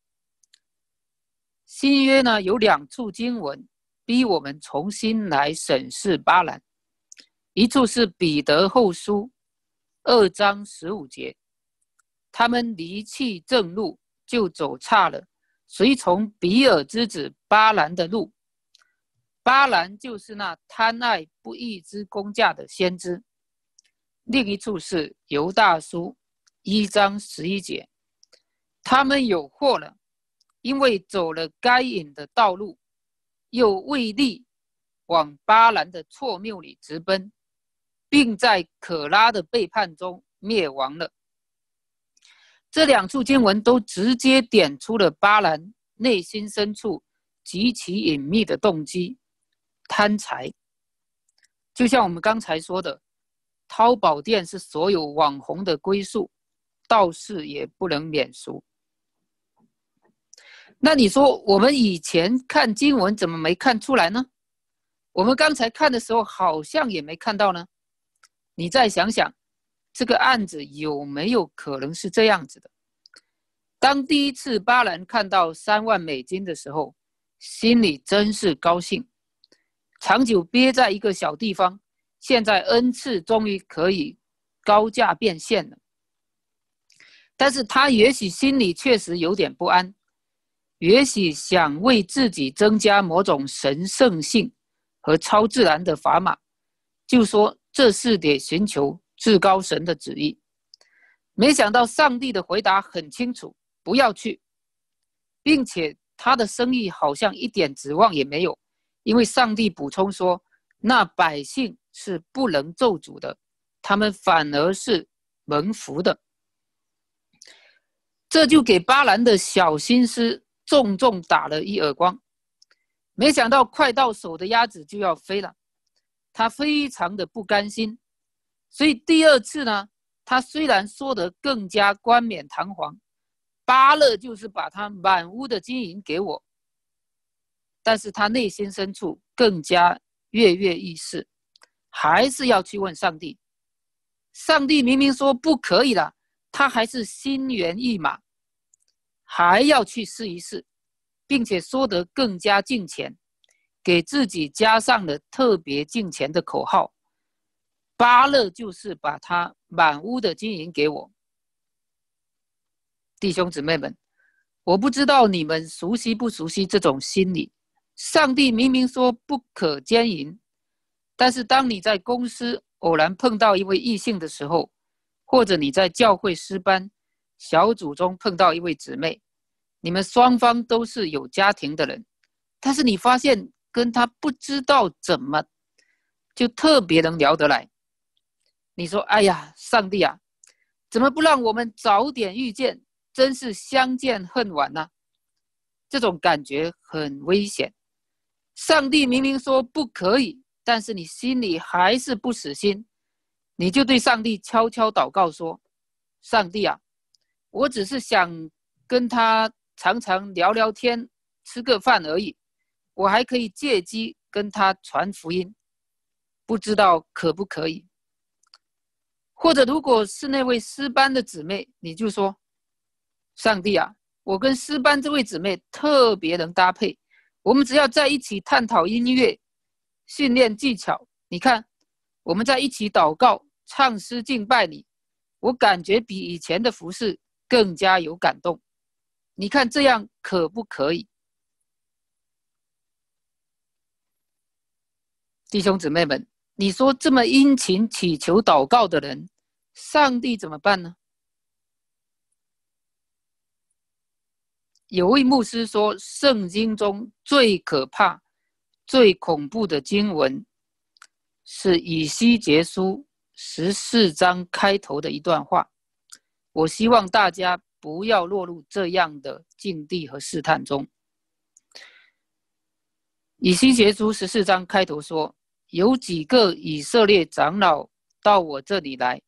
新约呢有两处经文逼我们重新来审视巴兰，一处是彼得后书二章十五节，他们离弃正路，就走岔了，随从比尔之子巴兰的路。巴兰就是那贪爱不义之工价的先知。另一处是犹大书一章十一节，他们有祸了，因为走了该隐的道路，又为利往巴兰的错谬里直奔，并在可拉的背叛中灭亡了。这两处经文都直接点出了巴兰内心深处极其隐秘的动机，贪财。就像我们刚才说的，淘宝店是所有网红的归宿，道士也不能免俗。那你说我们以前看经文怎么没看出来呢？我们刚才看的时候好像也没看到呢。你再想想，这个案子有没有可能是这样子的？当第一次巴兰看到三万美金的时候，心里真是高兴。长久憋在一个小地方，现在恩赐终于可以高价变现了。但是他也许心里确实有点不安，也许想为自己增加某种神圣性和超自然的砝码，就说这是得寻求至高神的旨意。没想到上帝的回答很清楚，不要去，并且他的生意好像一点指望也没有，因为上帝补充说，那百姓是不能咒诅的，他们反而是蒙福的。这就给巴兰的小心思重重打了一耳光。没想到快到手的鸭子就要飞了，他非常的不甘心。所以第二次呢，他虽然说得更加冠冕堂皇，巴勒就是把他满屋的金银给我，但是他内心深处更加跃跃欲试，还是要去问上帝。上帝明明说不可以了，他还是心猿意马，还要去试一试，并且说得更加敬虔，给自己加上了特别敬虔的口号，巴勒就是把他满屋的金银给我。弟兄姊妹们，我不知道你们熟悉不熟悉这种心理。上帝明明说不可奸淫，但是当你在公司偶然碰到一位异性的时候，或者你在教会诗班小组中碰到一位姊妹，你们双方都是有家庭的人，但是你发现跟他不知道怎么就特别能聊得来。你说哎呀，上帝啊，怎么不让我们早点遇见，真是相见恨晚啊。这种感觉很危险。上帝明明说不可以，但是你心里还是不死心，你就对上帝悄悄祷告说，上帝啊，我只是想跟他常常聊聊天，吃个饭而已，我还可以借机跟他传福音，不知道可不可以。或者如果是那位诗班的姊妹，你就说，上帝啊，我跟诗班这位姊妹特别能搭配，我们只要在一起探讨音乐，训练技巧，你看我们在一起祷告，唱诗敬拜你，我感觉比以前的服事更加有感动，你看这样可不可以？弟兄姊妹们，你说这么殷勤祈求祷告的人，上帝怎么办呢？有位牧师说，圣经中最可怕最恐怖的经文是以西结书十四章开头的一段话，我希望大家不要落入这样的境地和试探中。以西结书十四章开头说，有几个以色列长老到我这里来，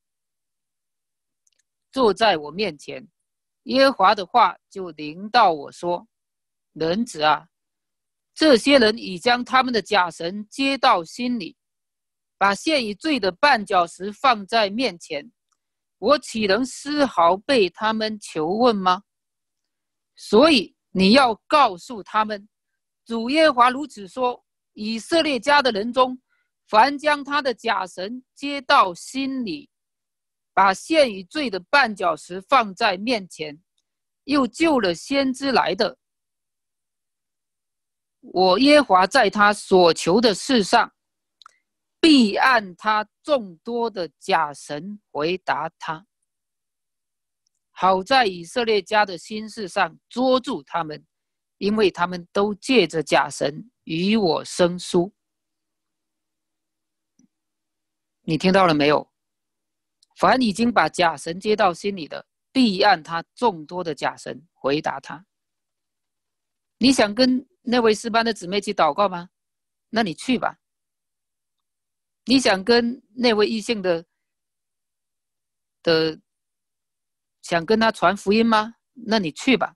坐在我面前，耶和华的话就临到我说，人子啊，这些人已将他们的假神接到心里，把现已罪的绊脚石放在面前，我岂能丝毫被他们求问吗？所以你要告诉他们，主耶和华如此说，以色列家的人中，凡将他的假神接到心里，把现已罪的绊脚石放在面前，又救了先知来的，我耶和华在他所求的事上，必按他众多的假神回答他，好在以色列家的心事上捉住他们，因为他们都借着假神与我生疏。你听到了没有？凡已经把假神接到心里的，必按他众多的假神回答他。你想跟那位诗班的姊妹一起祷告吗？那你去吧。你想跟那位异性的的想跟他传福音吗？那你去吧。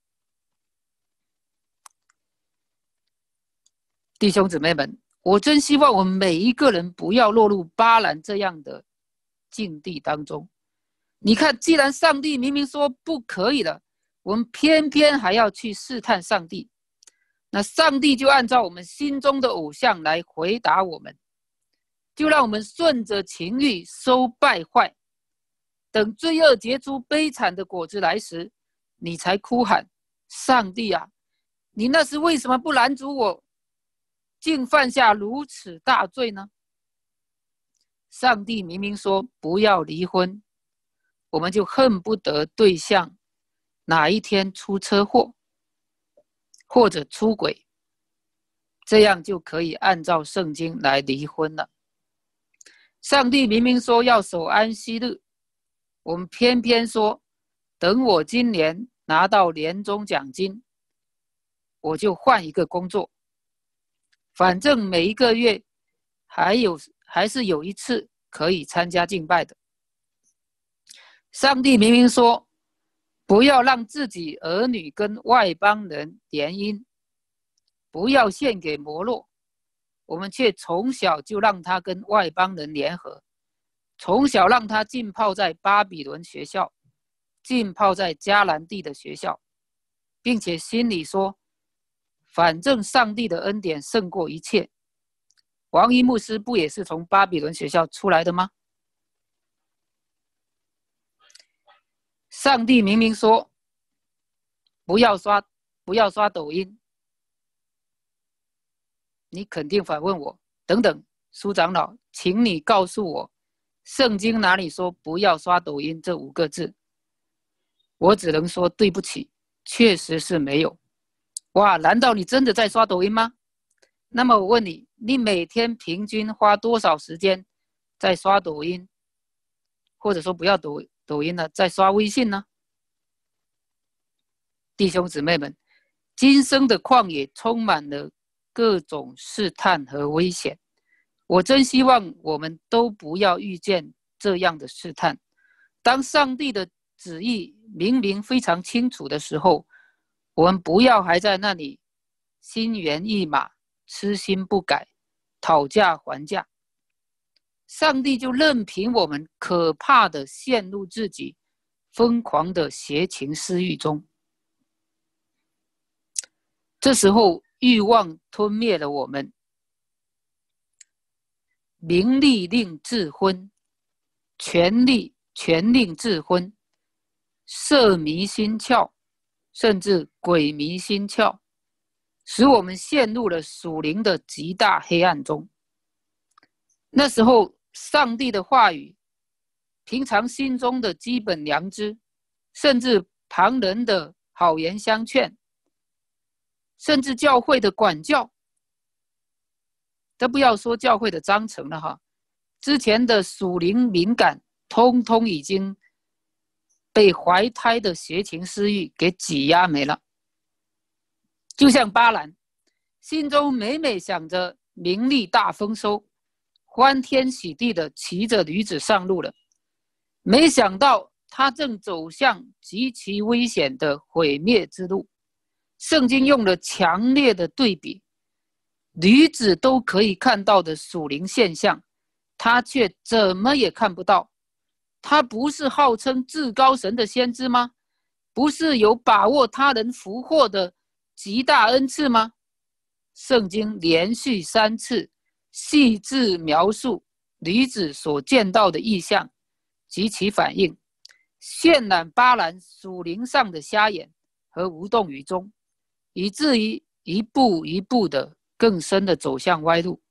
弟兄姊妹们，我真希望我们每一个人不要落入巴兰这样的境地当中。你看，既然上帝明明说不可以了，我们偏偏还要去试探上帝，那上帝就按照我们心中的偶像来回答我们，就让我们顺着情欲收败坏，等罪恶结出悲惨的果子来时，你才哭喊，上帝啊，你那时为什么不拦阻我，竟犯下如此大罪呢？上帝明明说不要离婚，我们就恨不得对象哪一天出车祸或者出轨，这样就可以按照圣经来离婚了。上帝明明说要守安息日， 我们偏偏说，等我今年拿到年终奖金，我就换一个工作，反正每一个月还有还是有一次可以参加敬拜的。上帝明明说，不要让自己儿女跟外邦人联姻，不要献给摩洛，我们却从小就让他跟外邦人联合，从小让他浸泡在巴比伦学校，浸泡在迦南地的学校，并且心里说，反正上帝的恩典胜过一切。王一牧师不也是从巴比伦学校出来的吗？上帝明明说，不要刷不要刷抖音，你肯定反问我，等等，苏长老，请你告诉我，圣经哪里说不要刷抖音这五个字？我只能说对不起，确实是没有。哇，难道你真的在刷抖音吗？那么我问你，你每天平均花多少时间在刷抖音？或者说不要抖抖音了，在刷微信呢？弟兄姊妹们，今生的旷野充满了各种试探和危险，我真希望我们都不要遇见这样的试探。当上帝的旨意明明非常清楚的时候，我们不要还在那里心猿意马，痴心不改，讨价还价。上帝就任凭我们可怕的陷入自己疯狂的邪情私欲中。这时候欲望吞灭了我们，名利令智昏，权力权令智昏，色迷心窍，甚至鬼迷心窍，使我们陷入了属灵的极大黑暗中。那时候上帝的话语，平常心中的基本良知，甚至旁人的好言相劝，甚至教会的管教，都不要说教会的章程了哈，之前的属灵敏感通通已经被怀胎的邪情私欲给挤压没了。就像巴兰，心中每每想着名利大丰收，欢天喜地的骑着驴子上路了，没想到他正走向极其危险的毁灭之路。圣经用了强烈的对比，驴子都可以看到的属灵现象，他却怎么也看不到。他不是号称至高神的先知吗？不是有把握他人福祸的极大恩赐吗？圣经连续三次细致描述驴子所见到的异象及其反应，渲染巴兰属灵上的瞎眼和无动于衷，以至于一步一步的更深的走向歪路。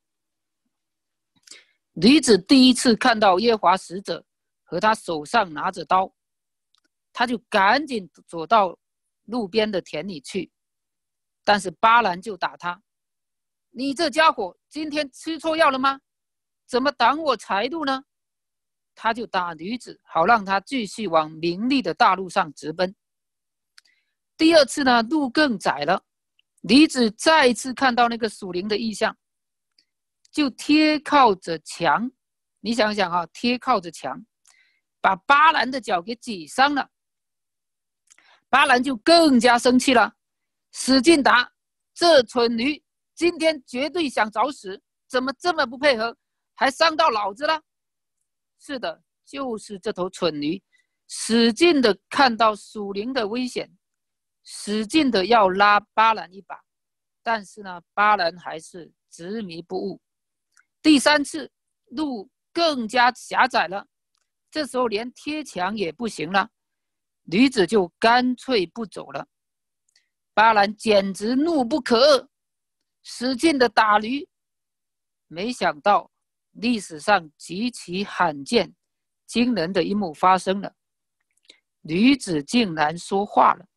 驴子第一次看到耶和华使者和他手上拿着刀，他就赶紧走到路边的田里去，但是巴兰就打他，你这家伙今天吃错药了吗？怎么挡我财路呢？他就打驴子，好让他继续往名利的大路上直奔。第二次呢，路更窄了，驴子再一次看到那个属灵的异象，就贴靠着墙，你想想啊，贴靠着墙，把巴兰的脚给挤伤了。巴兰就更加生气了，使劲打，这蠢驴今天绝对想找死，怎么这么不配合，还伤到老子了？是的，就是这头蠢驴，使劲的看到属灵的危险，使劲的要拉巴兰一把，但是呢，巴兰还是执迷不悟。第三次，路更加狭窄了，这时候连贴墙也不行了，驴子就干脆不走了。巴兰简直怒不可遏，使劲的打驴。没想到历史上极其罕见惊人的一幕发生了，驴子竟然说话了。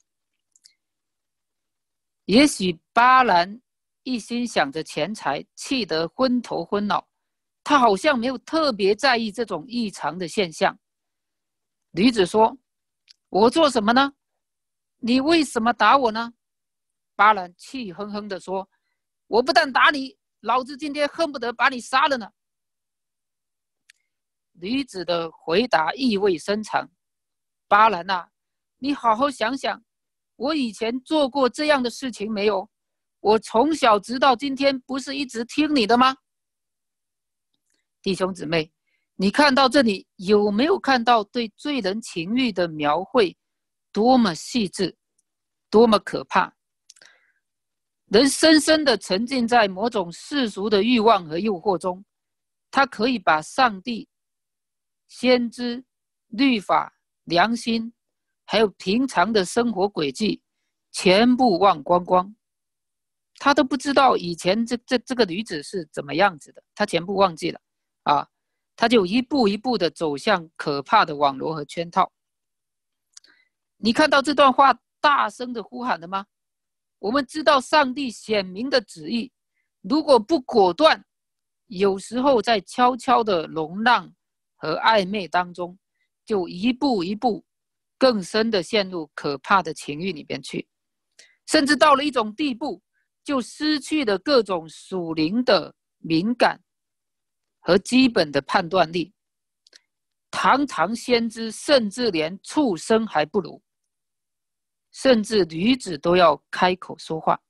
也许巴兰一心想着钱财，气得昏头昏脑，他好像没有特别在意这种异常的现象。 女子说：“我做什么呢？你为什么打我呢？”巴兰气哼哼地说：“我不但打你，老子今天恨不得把你杀了呢。”女子的回答意味深长：“巴兰啊，你好好想想，我以前做过这样的事情没有？我从小直到今天，不是一直听你的吗？”弟兄姊妹，你看到这里有没有看到对罪人情欲的描绘多么细致，多么可怕？人深深地沉浸在某种世俗的欲望和诱惑中，他可以把上帝、先知、律法、良心，还有平常的生活轨迹全部忘光光。他都不知道以前这这这个女子是怎么样子的，他全部忘记了啊！他就一步一步的走向可怕的网罗和圈套。你看到这段话大声的呼喊了吗？我们知道上帝显明的旨意，如果不果断，有时候在悄悄的容让和暧昧当中，就一步一步更深的陷入可怕的情欲里边去，甚至到了一种地步，就失去了各种属灵的敏感和基本的判断力。堂堂先知甚至连畜生还不如，甚至女子都要开口说话。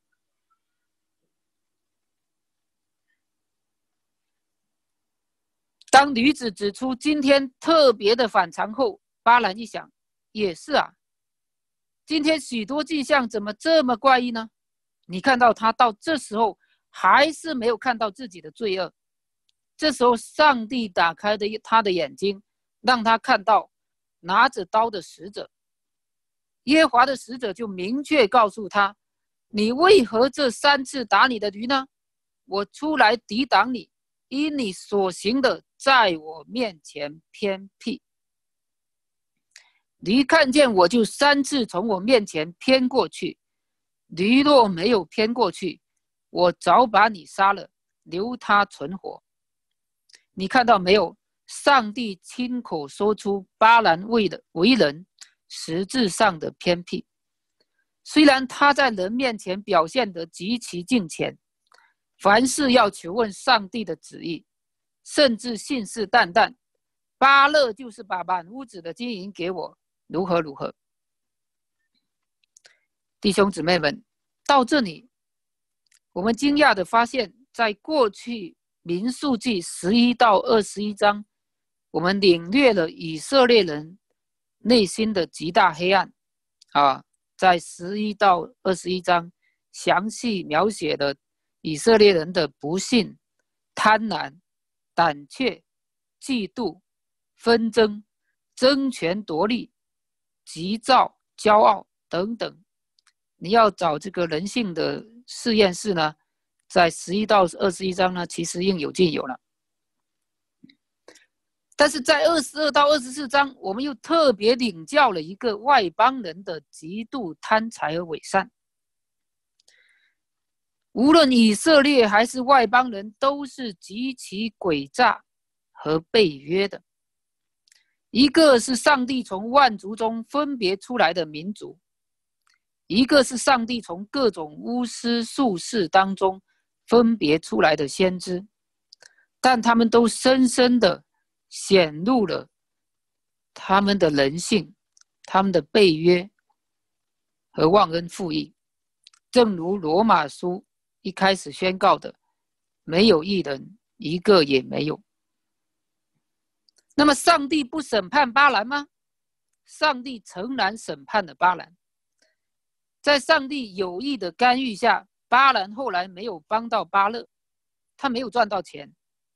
当女子指出今天特别的反常后，巴兰一想，也是啊，今天许多迹象怎么这么怪异呢？你看到他到这时候还是没有看到自己的罪恶。这时候上帝打开的他的眼睛，让他看到拿着刀的使者。耶和华的使者就明确告诉他：你为何这三次打你的驴呢？我出来抵挡你，因你所行的在我面前偏僻。驴看见我就三次从我面前偏过去，驴若没有偏过去，我早把你杀了，留他存活。你看到没有？上帝亲口说出巴兰为的为人实质上的偏僻。虽然他在人面前表现得极其敬虔，凡事要求问上帝的旨意，甚至信誓旦旦，巴勒就是把满屋子的金银给我，如何如何。弟兄姊妹们，到这里我们惊讶地发现，在过去民数记十一到二十一章，我们领略了以色列人内心的极大黑暗啊，在十一到二十一章详细描写了以色列人的不信、贪婪、胆怯、嫉妒、纷争、争权夺利、急躁、骄傲等等。你要找这个人性的试验室呢，在十一到二十一章呢，其实应有尽有了。但是在二十二到二十四章，我们又特别领教了一个外邦人的极度贪财和伪善。无论以色列还是外邦人，都是极其诡诈和背约的。一个是上帝从万族中分别出来的民族，一个是上帝从各种巫师术士当中分别出来的先知，但他们都深深的显露了他们的人性，他们的背约和忘恩负义。正如罗马书一开始宣告的，没有义人，一个也没有。那么上帝不审判巴兰吗？上帝诚然审判了巴兰。在上帝有意的干预下，巴兰后来没有帮到巴勒，他没有赚到钱，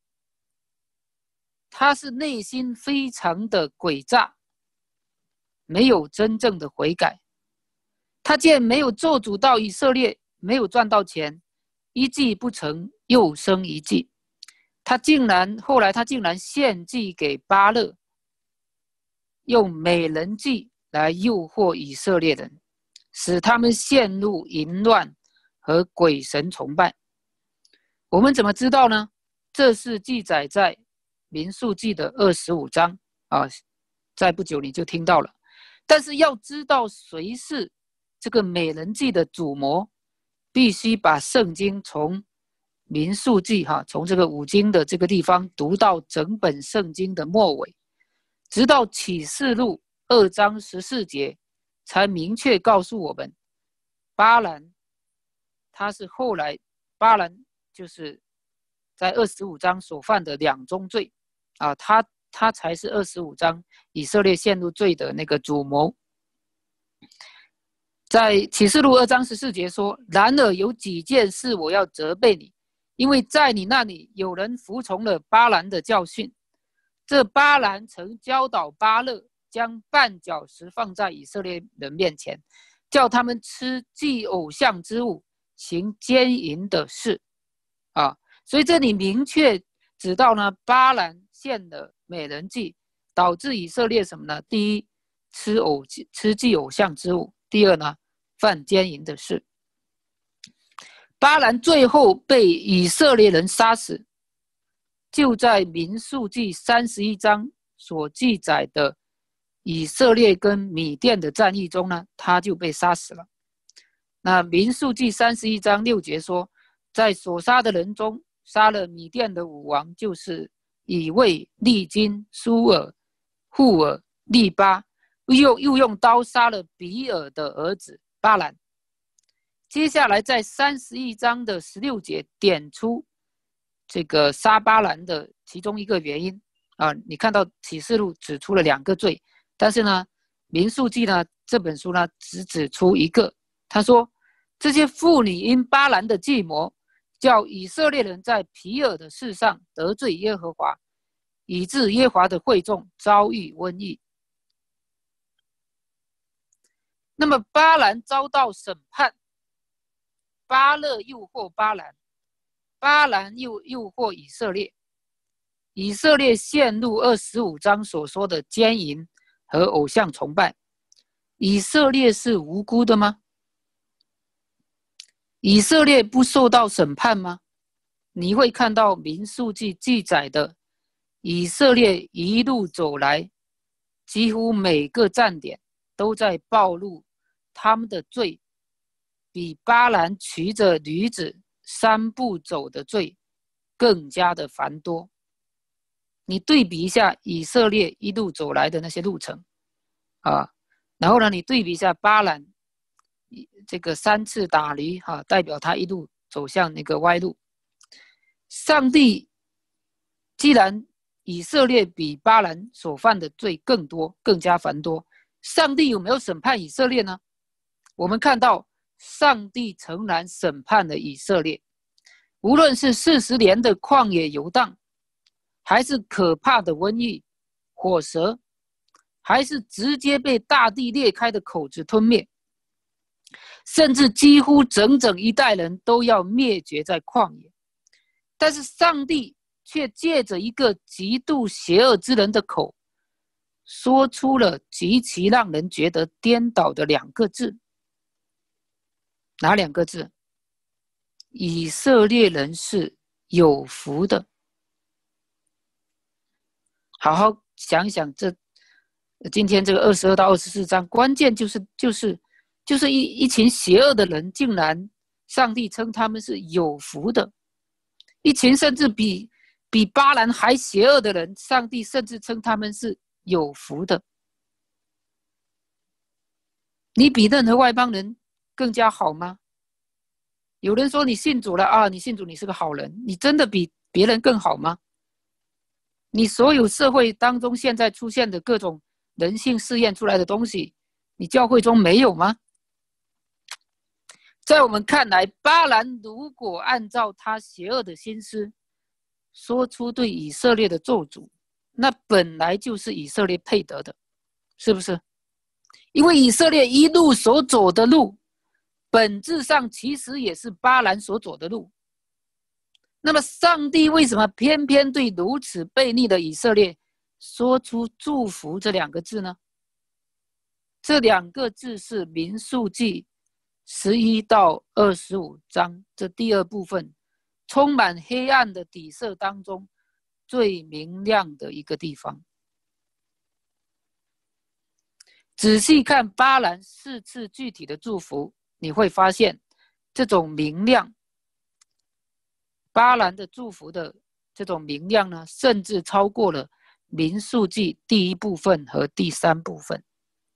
他是内心非常的诡诈，没有真正的悔改。他见没有做主到以色列，没有赚到钱，一计不成又生一计，他竟然后来他竟然献祭给巴勒，用美人计来诱惑以色列人，使他们陷入淫乱和鬼神崇拜。我们怎么知道呢？这是记载在民数记的二十五章啊。 再不久你就听到了。但是要知道谁是这个美人计的主谋，必须把圣经从民数记哈，从这个五经的这个地方读到整本圣经的末尾，直到启示录二章十四节，才明确告诉我们，巴兰他是后来巴兰就是在二十五章所犯的两宗罪啊，他他才是二十五章以色列陷入罪的那个主谋。在启示录二章十四节说，然而有几件事我要责备你，因为在你那里有人服从了巴兰的教训。这巴兰曾教导巴勒，将绊脚石放在以色列人面前，叫他们吃祭偶像之物，行奸淫的事啊。所以这里明确指到呢，巴兰献了美人计，导致以色列什么呢？第一，吃偶吃祭偶像之物；第二呢，犯奸淫的事。巴兰最后被以色列人杀死，就在民数记三十一章所记载的以色列跟米甸的战役中呢，他就被杀死了。那民数记三十一章六节说，在所杀的人中，杀了米甸的五王，就是以卫、利金、苏尔、户尔、利巴，又又用刀杀了比尔的儿子巴兰。接下来在三十一章的十六节点出这个杀巴兰的其中一个原因啊，你看到启示录指出了两个罪，但是呢，民数记呢这本书呢只指出一个。他说，这些妇女因巴兰的计谋，叫以色列人在皮尔的事上得罪耶和华，以致耶和华的会众遭遇瘟疫。那么巴兰遭到审判，巴勒诱惑巴兰，巴兰又诱惑以色列，以色列陷入二十五章所说的奸淫和偶像崇拜。以色列是无辜的吗？以色列不受到审判吗？你会看到民数记记载的，以色列一路走来，几乎每个站点都在暴露他们的罪，比巴兰骑着驴子三步走的罪更加的繁多。你对比一下以色列一路走来的那些路程啊，然后呢，你对比一下巴兰这个三次打驴哈、啊，代表他一路走向那个歪路。上帝既然以色列比巴兰所犯的罪更多，更加繁多，上帝有没有审判以色列呢？我们看到上帝诚然审判了以色列，无论是四十年的旷野游荡，还是可怕的瘟疫、火蛇，还是直接被大地裂开的口子吞灭，甚至几乎整整一代人都要灭绝在旷野。但是上帝却借着一个极度邪恶之人的口，说出了极其让人觉得颠倒的两个字。哪两个字？以色列人是有福的。好好想想这今天这个二十二到二十四章，关键就是就是就是一一群邪恶的人，竟然上帝称他们是有福的。一群甚至比比巴兰还邪恶的人，上帝甚至称他们是有福的。你比任何外邦人更加好吗？有人说你信主了啊，你信主你是个好人，你真的比别人更好吗？你所有社会当中现在出现的各种人性试验出来的东西，你教会中没有吗？在我们看来，巴兰如果按照他邪恶的心思说出对以色列的咒诅，那本来就是以色列配得的，是不是？因为以色列一路所走的路，本质上其实也是巴兰所走的路。那么上帝为什么偏偏对如此悖逆的以色列说出祝福这两个字呢？这两个字是民数记十一到二十五章这第二部分充满黑暗的底色当中最明亮的一个地方。 仔细看巴兰四次具体的祝福，你会发现这种明亮，巴兰的祝福的这种明亮呢，甚至超过了民数记第一部分和第三部分。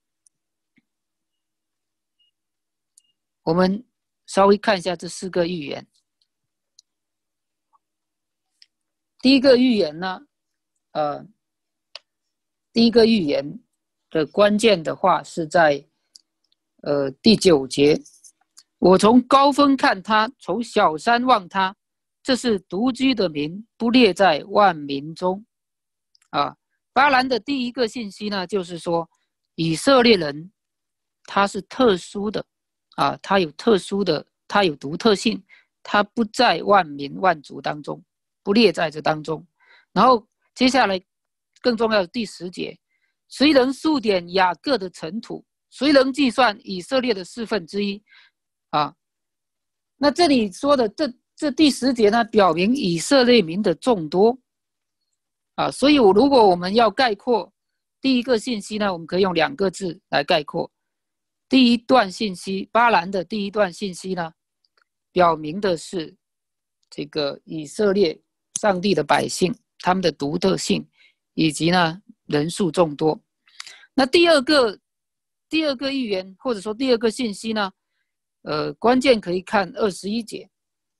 我们稍微看一下这四个预言。第一个预言呢，呃，第一个预言的关键的话是在呃第九节，我从高峰看他，从小山望他，这是独居的民，不列在万民中。啊，巴兰的第一个信息呢，就是说以色列人他是特殊的啊，他有特殊的，他有独特性，他不在万民万族当中，不列在这当中。然后接下来更重要的第十节，谁能数点雅各的尘土？谁能计算以色列的四分之一？啊，那这里说的这这第十节呢，表明以色列民的众多啊，所以我如果我们要概括第一个信息呢，我们可以用两个字来概括。第一段信息，巴兰的第一段信息呢，表明的是这个以色列上帝的百姓，他们的独特性，以及呢人数众多。那第二个第二个预言或者说第二个信息呢，呃，关键可以看二十一节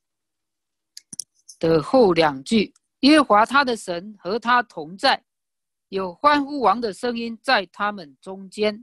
的后两句，耶和华他的神和他同在，有欢呼王的声音在他们中间。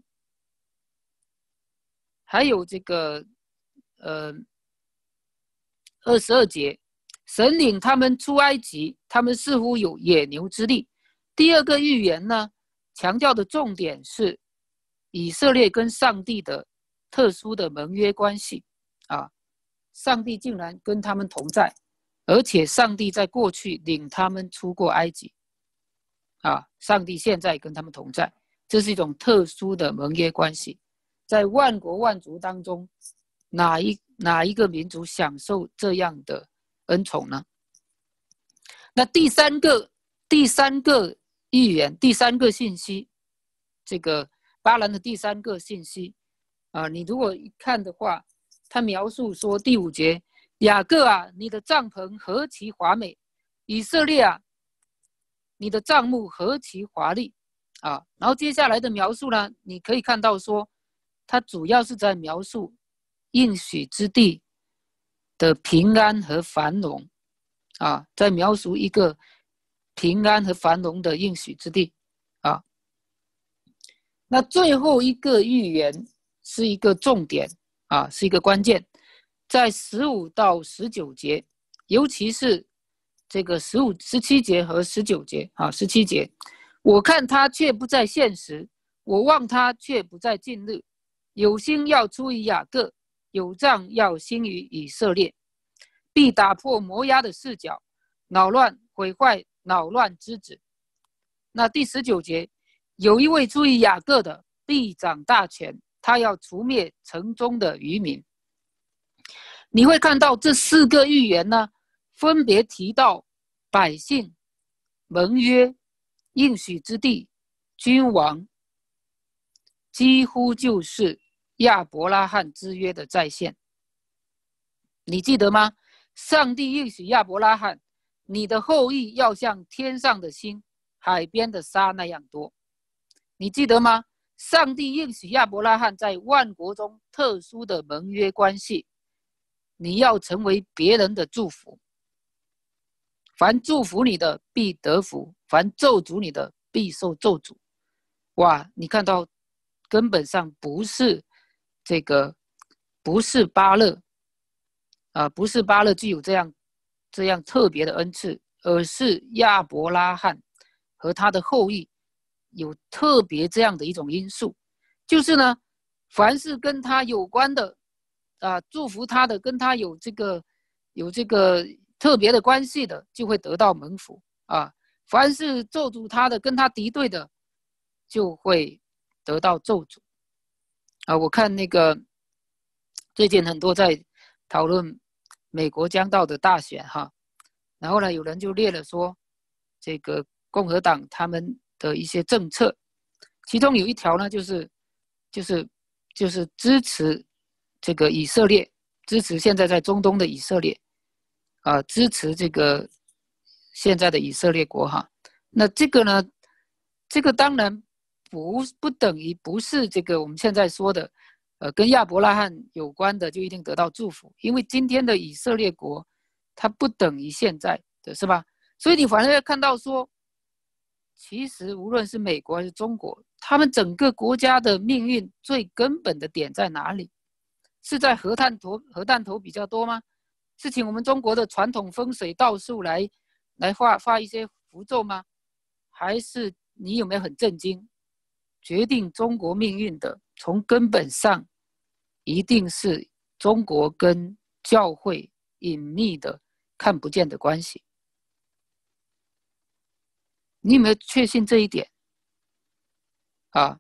还有这个呃二十二节，神领他们出埃及，他们似乎有野牛之力。第二个预言呢，强调的重点是以色列跟上帝的特殊的盟约关系啊，上帝竟然跟他们同在，而且上帝在过去领他们出过埃及啊，上帝现在跟他们同在，这是一种特殊的盟约关系。在万国万族当中，哪一哪一个民族享受这样的恩宠呢？那第三个第三个预言，第三个信息，这个巴兰的第三个信息啊，你如果一看的话，他描述说第五节，雅各啊，你的帐篷何其华美；以色列啊，你的帐幕何其华丽啊。然后接下来的描述呢，你可以看到说，它主要是在描述应许之地的平安和繁荣啊，在描述一个平安和繁荣的应许之地啊。那最后一个预言是一个重点啊，是一个关键，在十五到十九节，尤其是这个十五、十七节和十九节啊，十七节，我看他却不在现实，我望他却不在近日。有心要出于雅各，有杖要兴于以色列，必打破摩押的四角，恼乱毁坏恼乱之子。那第十九节，有一位出于雅各的，必掌大权，他要除灭城中的渔民。你会看到这四个预言呢，分别提到百姓、盟约、应许之地、君王，几乎就是亚伯拉罕之约的再现。你记得吗？上帝应许亚伯拉罕，你的后裔要像天上的星，海边的沙那样多。你记得吗？上帝应许亚伯拉罕在万国中特殊的盟约关系，你要成为别人的祝福。凡祝福你的必得福，凡咒诅你的必受咒诅。哇，你看到根本上不是这个，不是巴勒啊，不是巴勒具有这样这样特别的恩赐，而是亚伯拉罕和他的后裔有特别这样的一种因素，就是呢，凡是跟他有关的啊，祝福他的，跟他有这个有这个特别的关系的，就会得到蒙福啊；凡是咒诅他的，跟他敌对的，就会得到咒诅啊。我看那个最近很多在讨论美国将到的大选哈，然后呢，有人就列了说，这个共和党他们的一些政策，其中有一条呢，就是就是就是支持这个以色列，支持现在在中东的以色列，啊，支持这个现在的以色列国哈。那这个呢，这个当然不不等于不是这个我们现在说的，呃，跟亚伯拉罕有关的就一定得到祝福，因为今天的以色列国，它不等于现在的，是吧？所以你反而要看到说，其实无论是美国还是中国，他们整个国家的命运最根本的点在哪里？是在核弹头核弹头比较多吗？是请我们中国的传统风水道术来来画画一些符咒吗？还是你有没有很震惊？决定中国命运的，从根本上一定是中国跟教会隐秘的看不见的关系。你有没有确信这一点？啊，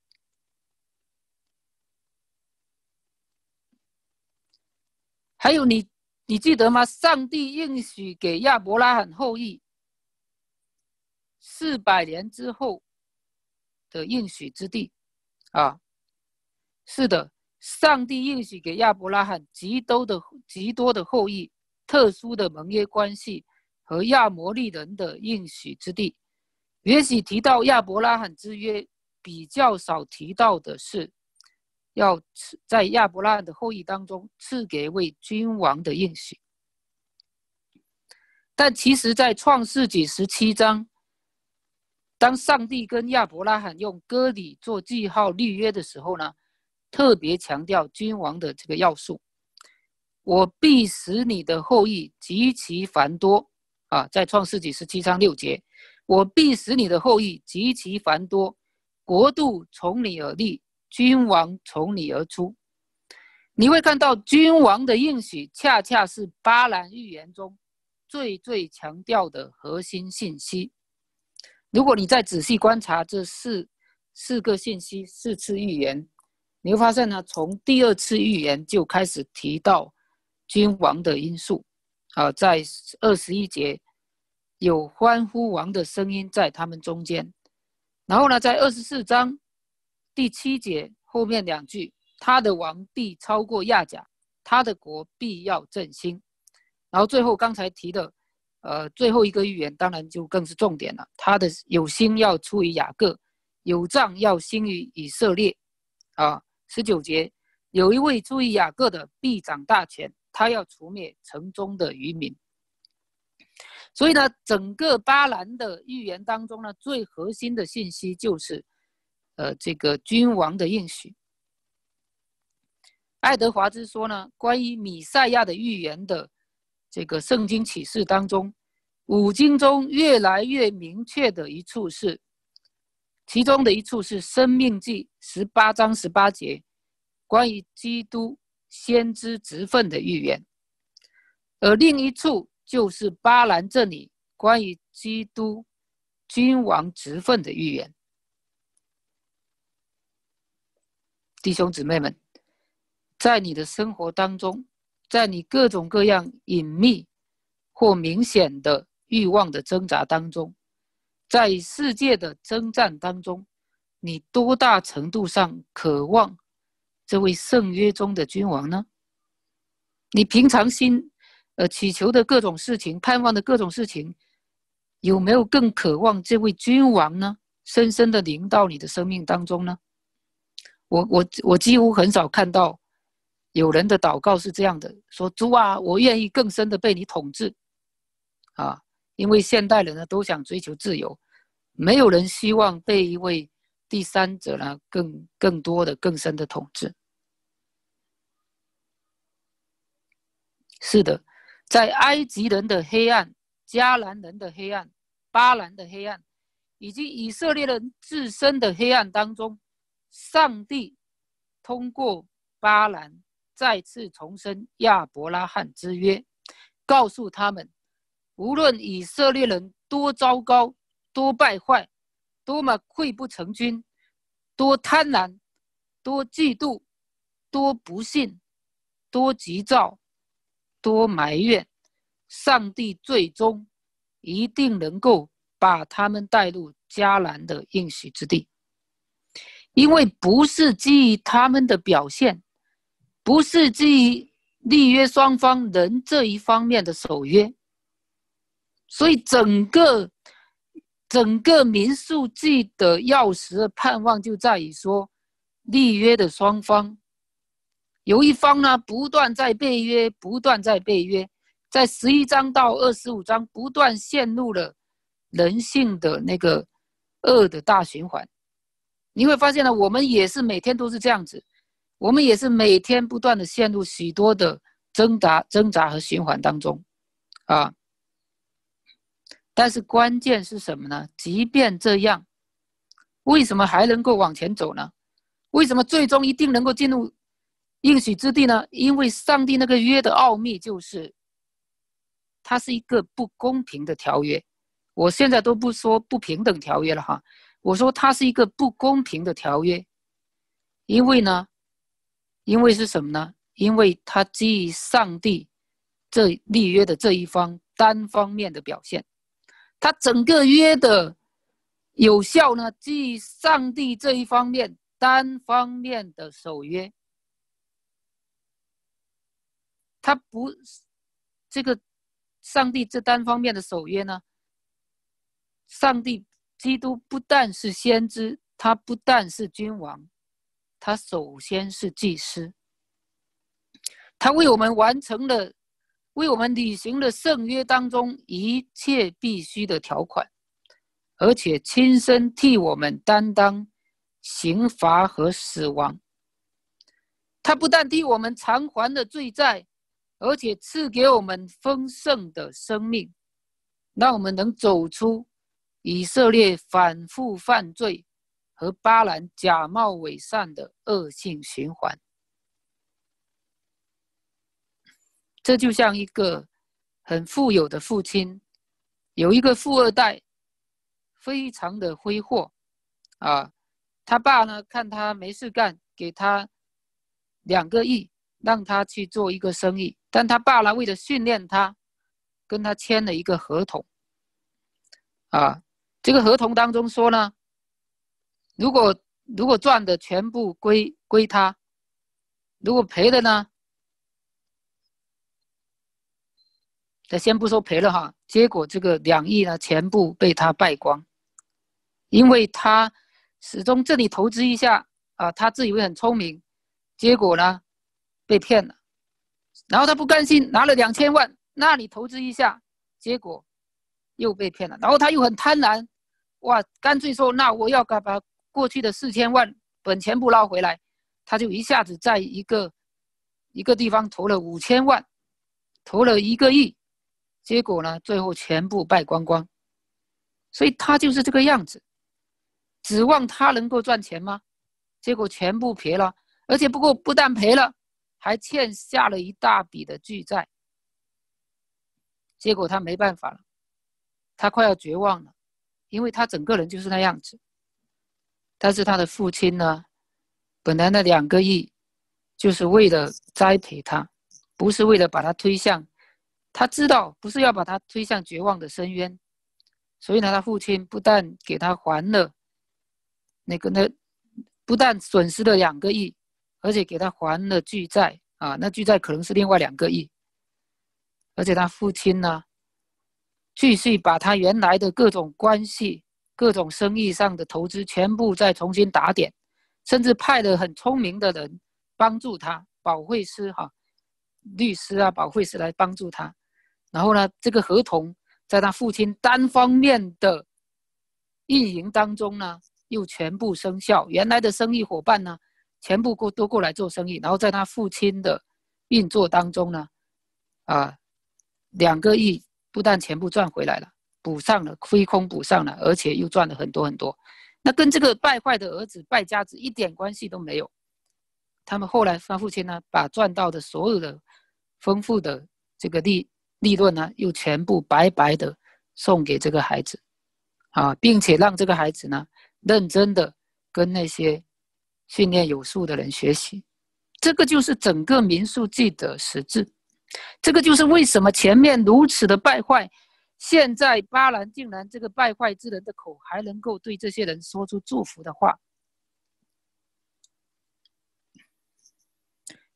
还有你，你记得吗？上帝应许给亚伯拉罕后裔四百年之后的应许之地，啊，是的，上帝应许给亚伯拉罕极多的极多的后裔，特殊的盟约关系和亚摩利人的应许之地。也许提到亚伯拉罕之约，比较少提到的是，要在亚伯拉罕的后裔当中赐给一位君王的应许。但其实在创世纪十七章，当上帝跟亚伯拉罕用割礼做记号立约的时候呢，特别强调君王的这个要素。我必使你的后裔极其繁多啊，在创世纪十七章六节，我必使你的后裔极其繁多，国度从你而立，君王从你而出。你会看到君王的应许恰恰是巴兰预言中最最强调的核心信息。如果你再仔细观察这四四个信息，四次预言，你会发现呢，从第二次预言就开始提到君王的因素。啊，在二十一节有欢呼王的声音在他们中间。然后呢，在二十四章第七节后面两句，他的王必超过亚甲，他的国必要振兴。然后最后刚才提的呃，最后一个预言当然就更是重点了，他的有星要出于雅各，有杖要兴于以色列。啊，十九节有一位出于雅各的必掌大权，他要除灭城中的渔民。所以呢，整个巴兰的预言当中呢，最核心的信息就是呃，这个君王的应许。爱德华兹说呢，关于弥赛亚的预言的这个圣经启示当中，五经中越来越明确的一处是，其中的一处是申命记十八章十八节，关于基督先知职分的预言，而另一处就是巴兰这里关于基督君王职分的预言。弟兄姊妹们，在你的生活当中，在你各种各样隐秘或明显的欲望的挣扎当中，在世界的征战当中，你多大程度上渴望这位圣约中的君王呢？你平常心呃祈求的各种事情，盼望的各种事情，有没有更渴望这位君王呢？深深的临到你的生命当中呢？我我我几乎很少看到有人的祷告是这样的，说主啊，我愿意更深的被你统治啊，因为现代人呢都想追求自由，没有人希望被一位第三者呢更更多的更深的统治。是的，在埃及人的黑暗、迦南人的黑暗、巴兰的黑暗，以及以色列人自身的黑暗当中，上帝通过巴兰再次重申亚伯拉罕之约，告诉他们，无论以色列人多糟糕、多败坏、多么溃不成军、多贪婪、多嫉妒、多不信、多急躁、多埋怨，上帝最终一定能够把他们带入迦南的应许之地。 因为不是基于他们的表现，不是基于立约双方人这一方面的守约，所以整个整个民数记的钥匙的盼望就在于说，立约的双方有一方呢不断在背约，不断在背约，在十一章到二十五章不断陷入了人性的那个恶的大循环。你会发现呢，我们也是每天都是这样子，我们也是每天不断的陷入许多的挣扎、挣扎和循环当中，啊。但是关键是什么呢？即便这样，为什么还能够往前走呢？为什么最终一定能够进入应许之地呢？因为上帝那个约的奥秘就是，它是一个不公平的条约。我现在都不说不平等条约了哈。我说它是一个不公平的条约，因为呢，因为是什么呢？因为它基于上帝这立约的这一方单方面的表现，它整个约的有效呢，基于上帝这一方面单方面的守约，它不这个上帝这单方面的守约呢，上帝。基督不但是先知，他不但是君王，他首先是祭司。他为我们完成了，为我们履行了圣约当中一切必须的条款，而且亲身替我们担当刑罚和死亡。他不但替我们偿还了罪债，而且赐给我们丰盛的生命，让我们能走出以色列反复犯罪和巴兰假冒伪善的恶性循环。这就像一个很富有的父亲，有一个富二代，非常的挥霍啊。他爸呢，看他没事干，给他两个亿，让他去做一个生意。但他爸呢，为了训练他，跟他签了一个合同啊。这个合同当中说呢，如果如果赚的全部归归他，如果赔的呢，先不说赔了哈，结果这个两亿呢全部被他败光，因为他始终这里投资一下啊，他自以为很聪明，结果呢被骗了，然后他不甘心，拿了两千万，那里投资一下，结果又被骗了，然后他又很贪婪。哇，干脆说，那我要把过去的四千万本全部捞回来，他就一下子在一个一个地方投了五千万，投了一个亿，结果呢，最后全部败光光。所以他就是这个样子，指望他能够赚钱吗？结果全部赔了，而且不过不但赔了，还欠下了一大笔的巨债。结果他没办法了，他快要绝望了。因为他整个人就是那样子，但是他的父亲呢，本来那两个亿就是为了栽培他，不是为了把他推向，他知道不是要把他推向绝望的深渊，所以呢，他父亲不但给他还了那个那，不但损失了两个亿，而且给他还了巨债啊，那巨债可能是另外两个亿，而且他父亲呢，继续把他原来的各种关系、各种生意上的投资全部再重新打点，甚至派了很聪明的人帮助他，保惠师哈、啊、律师啊、保惠师来帮助他。然后呢，这个合同在他父亲单方面的运营当中呢，又全部生效。原来的生意伙伴呢，全部过都过来做生意，然后在他父亲的运作当中呢，啊，两个亿。不但全部赚回来了，补上了，亏空补上了，而且又赚了很多很多。那跟这个败坏的儿子败家子一点关系都没有。他们后来他父亲呢，把赚到的所有的丰富的这个利利润呢，又全部白白的送给这个孩子啊，并且让这个孩子呢，认真的跟那些训练有素的人学习。这个就是整个民数记的实质。这个就是为什么前面如此的败坏，现在巴兰竟然这个败坏之人的口还能够对这些人说出祝福的话。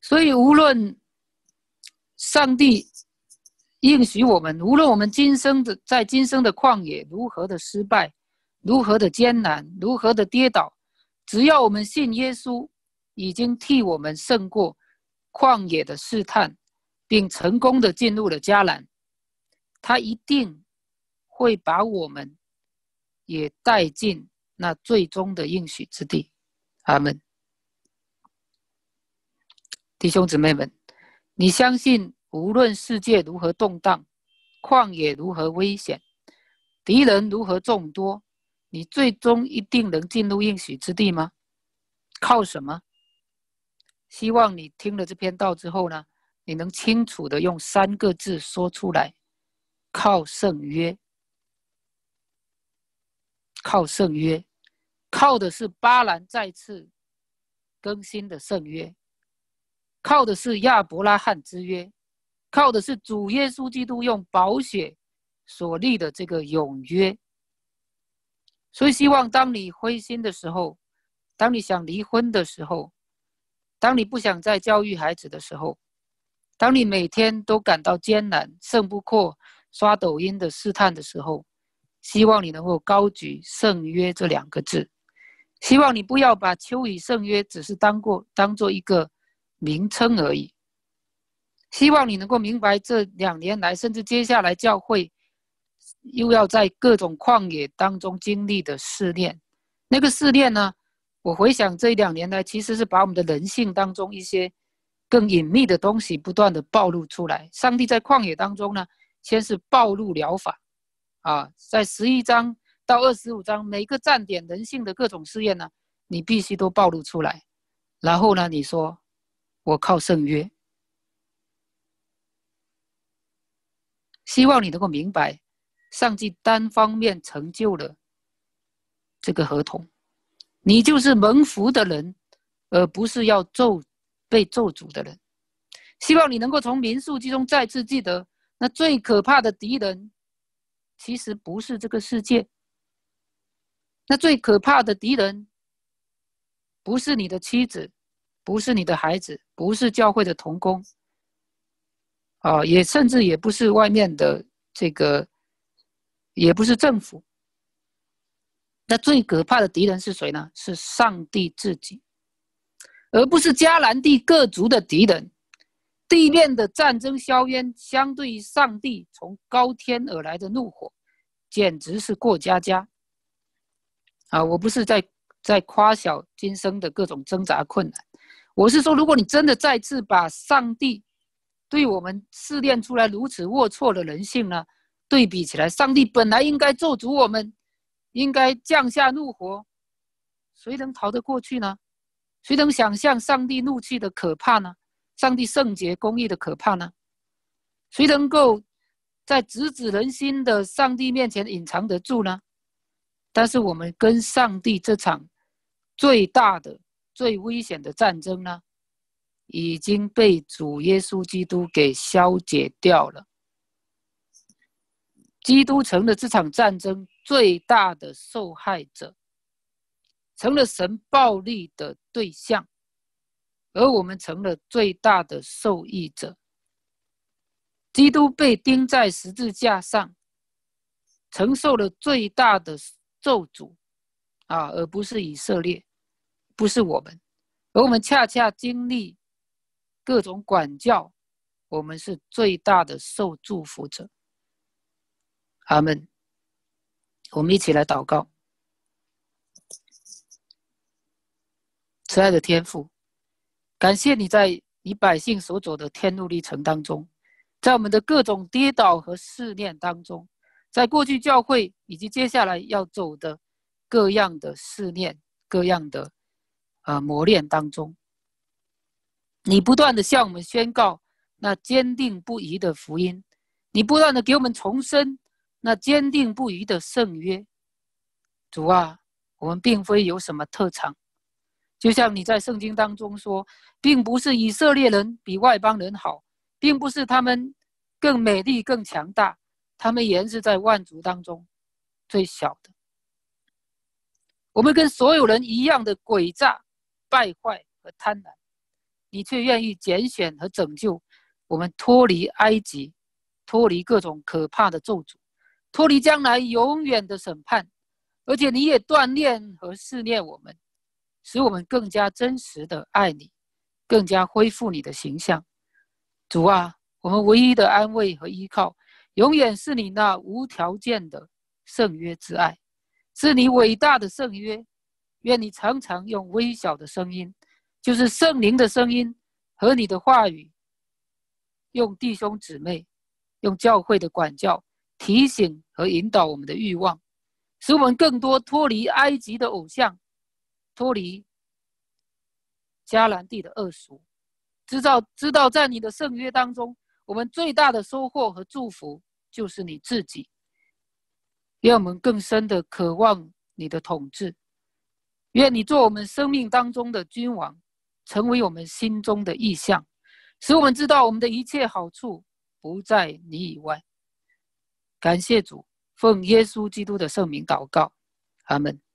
所以无论上帝应许我们，无论我们今生的在今生的旷野如何的失败，如何的艰难，如何的跌倒，只要我们信耶稣已经替我们胜过旷野的试探，并成功的进入了迦南，他一定会把我们也带进那最终的应许之地。阿们。弟兄姊妹们，你相信无论世界如何动荡，旷野如何危险，敌人如何众多，你最终一定能进入应许之地吗？靠什么？希望你听了这篇道之后呢，你能清楚的用三个字说出来：靠圣约。靠圣约，靠的是巴兰再次更新的圣约，靠的是亚伯拉罕之约，靠的是主耶稣基督用宝血所立的这个永约。所以希望当你灰心的时候，当你想离婚的时候，当你不想再教育孩子的时候，当你每天都感到艰难，胜不过刷抖音的试探的时候，希望你能够高举圣约这两个字。希望你不要把秋雨圣约只是当过当做一个名称而已。希望你能够明白这两年来，甚至接下来教会又要在各种旷野当中经历的试炼。那个试炼呢，我回想这两年来，其实是把我们的人性当中一些更隐秘的东西不断的暴露出来。上帝在旷野当中呢，先是暴露疗法啊，在十一章到二十五章，每个站点人性的各种试验呢，你必须都暴露出来。然后呢，你说我靠圣约。希望你能够明白，上帝单方面成就了这个合同，你就是蒙福的人，而不是要咒被咒诅的人。希望你能够从民数记中再次记得，那最可怕的敌人其实不是这个世界，那最可怕的敌人不是你的妻子，不是你的孩子，不是教会的同工，啊，也甚至也不是外面的这个，也不是政府。那最可怕的敌人是谁呢？是上帝自己，而不是迦南地各族的敌人。地面的战争硝烟，相对于上帝从高天而来的怒火，简直是过家家。啊，我不是在在夸小今生的各种挣扎困难，我是说，如果你真的再次把上帝对我们试炼出来如此龌龊的人性呢，对比起来，上帝本来应该咒诅我们，应该降下怒火，谁能逃得过去呢？谁能想象上帝怒气的可怕呢？上帝圣洁公义的可怕呢？谁能够在直指人心的上帝面前隐藏得住呢？但是我们跟上帝这场最大的、最危险的战争呢，已经被主耶稣基督给消解掉了。基督成了这场战争最大的受害者，成了神暴力的对象，而我们成了最大的受益者。基督被钉在十字架上，承受了最大的咒诅啊，而不是以色列，不是我们，而我们恰恰经历各种管教，我们是最大的受祝福者。阿们。我们一起来祷告。慈爱的天父，感谢你在你百姓所走的天路历程当中，在我们的各种跌倒和试炼当中，在过去教会以及接下来要走的各样的试炼、各样的、呃、磨练当中，你不断的向我们宣告那坚定不移的福音，你不断的给我们重申那坚定不移的圣约。主啊，我们并非有什么特长，就像你在圣经当中说，并不是以色列人比外邦人好，并不是他们更美丽更强大，他们原是在万族当中最小的。我们跟所有人一样的诡诈、败坏和贪婪， 你却愿意拣选和拯救我们脱离埃及，脱离各种可怕的咒诅，脱离将来永远的审判。而且你也锻炼和试炼我们，使我们更加真实的爱你，更加恢复你的形象。主啊，我们唯一的安慰和依靠永远是你那无条件的圣约之爱，是你伟大的圣约。愿你常常用微小的声音，就是圣灵的声音和你的话语，用弟兄姊妹，用教会的管教提醒和引导我们的欲望，使我们更多脱离埃及的偶像，脱离迦南地的恶俗，知道知道在你的圣约当中，我们最大的收获和祝福就是你自己。愿我们更深的渴望你的统治，愿你做我们生命当中的君王，成为我们心中的意象，使我们知道我们的一切好处不在你以外。感谢主，奉耶稣基督的圣名祷告，阿们。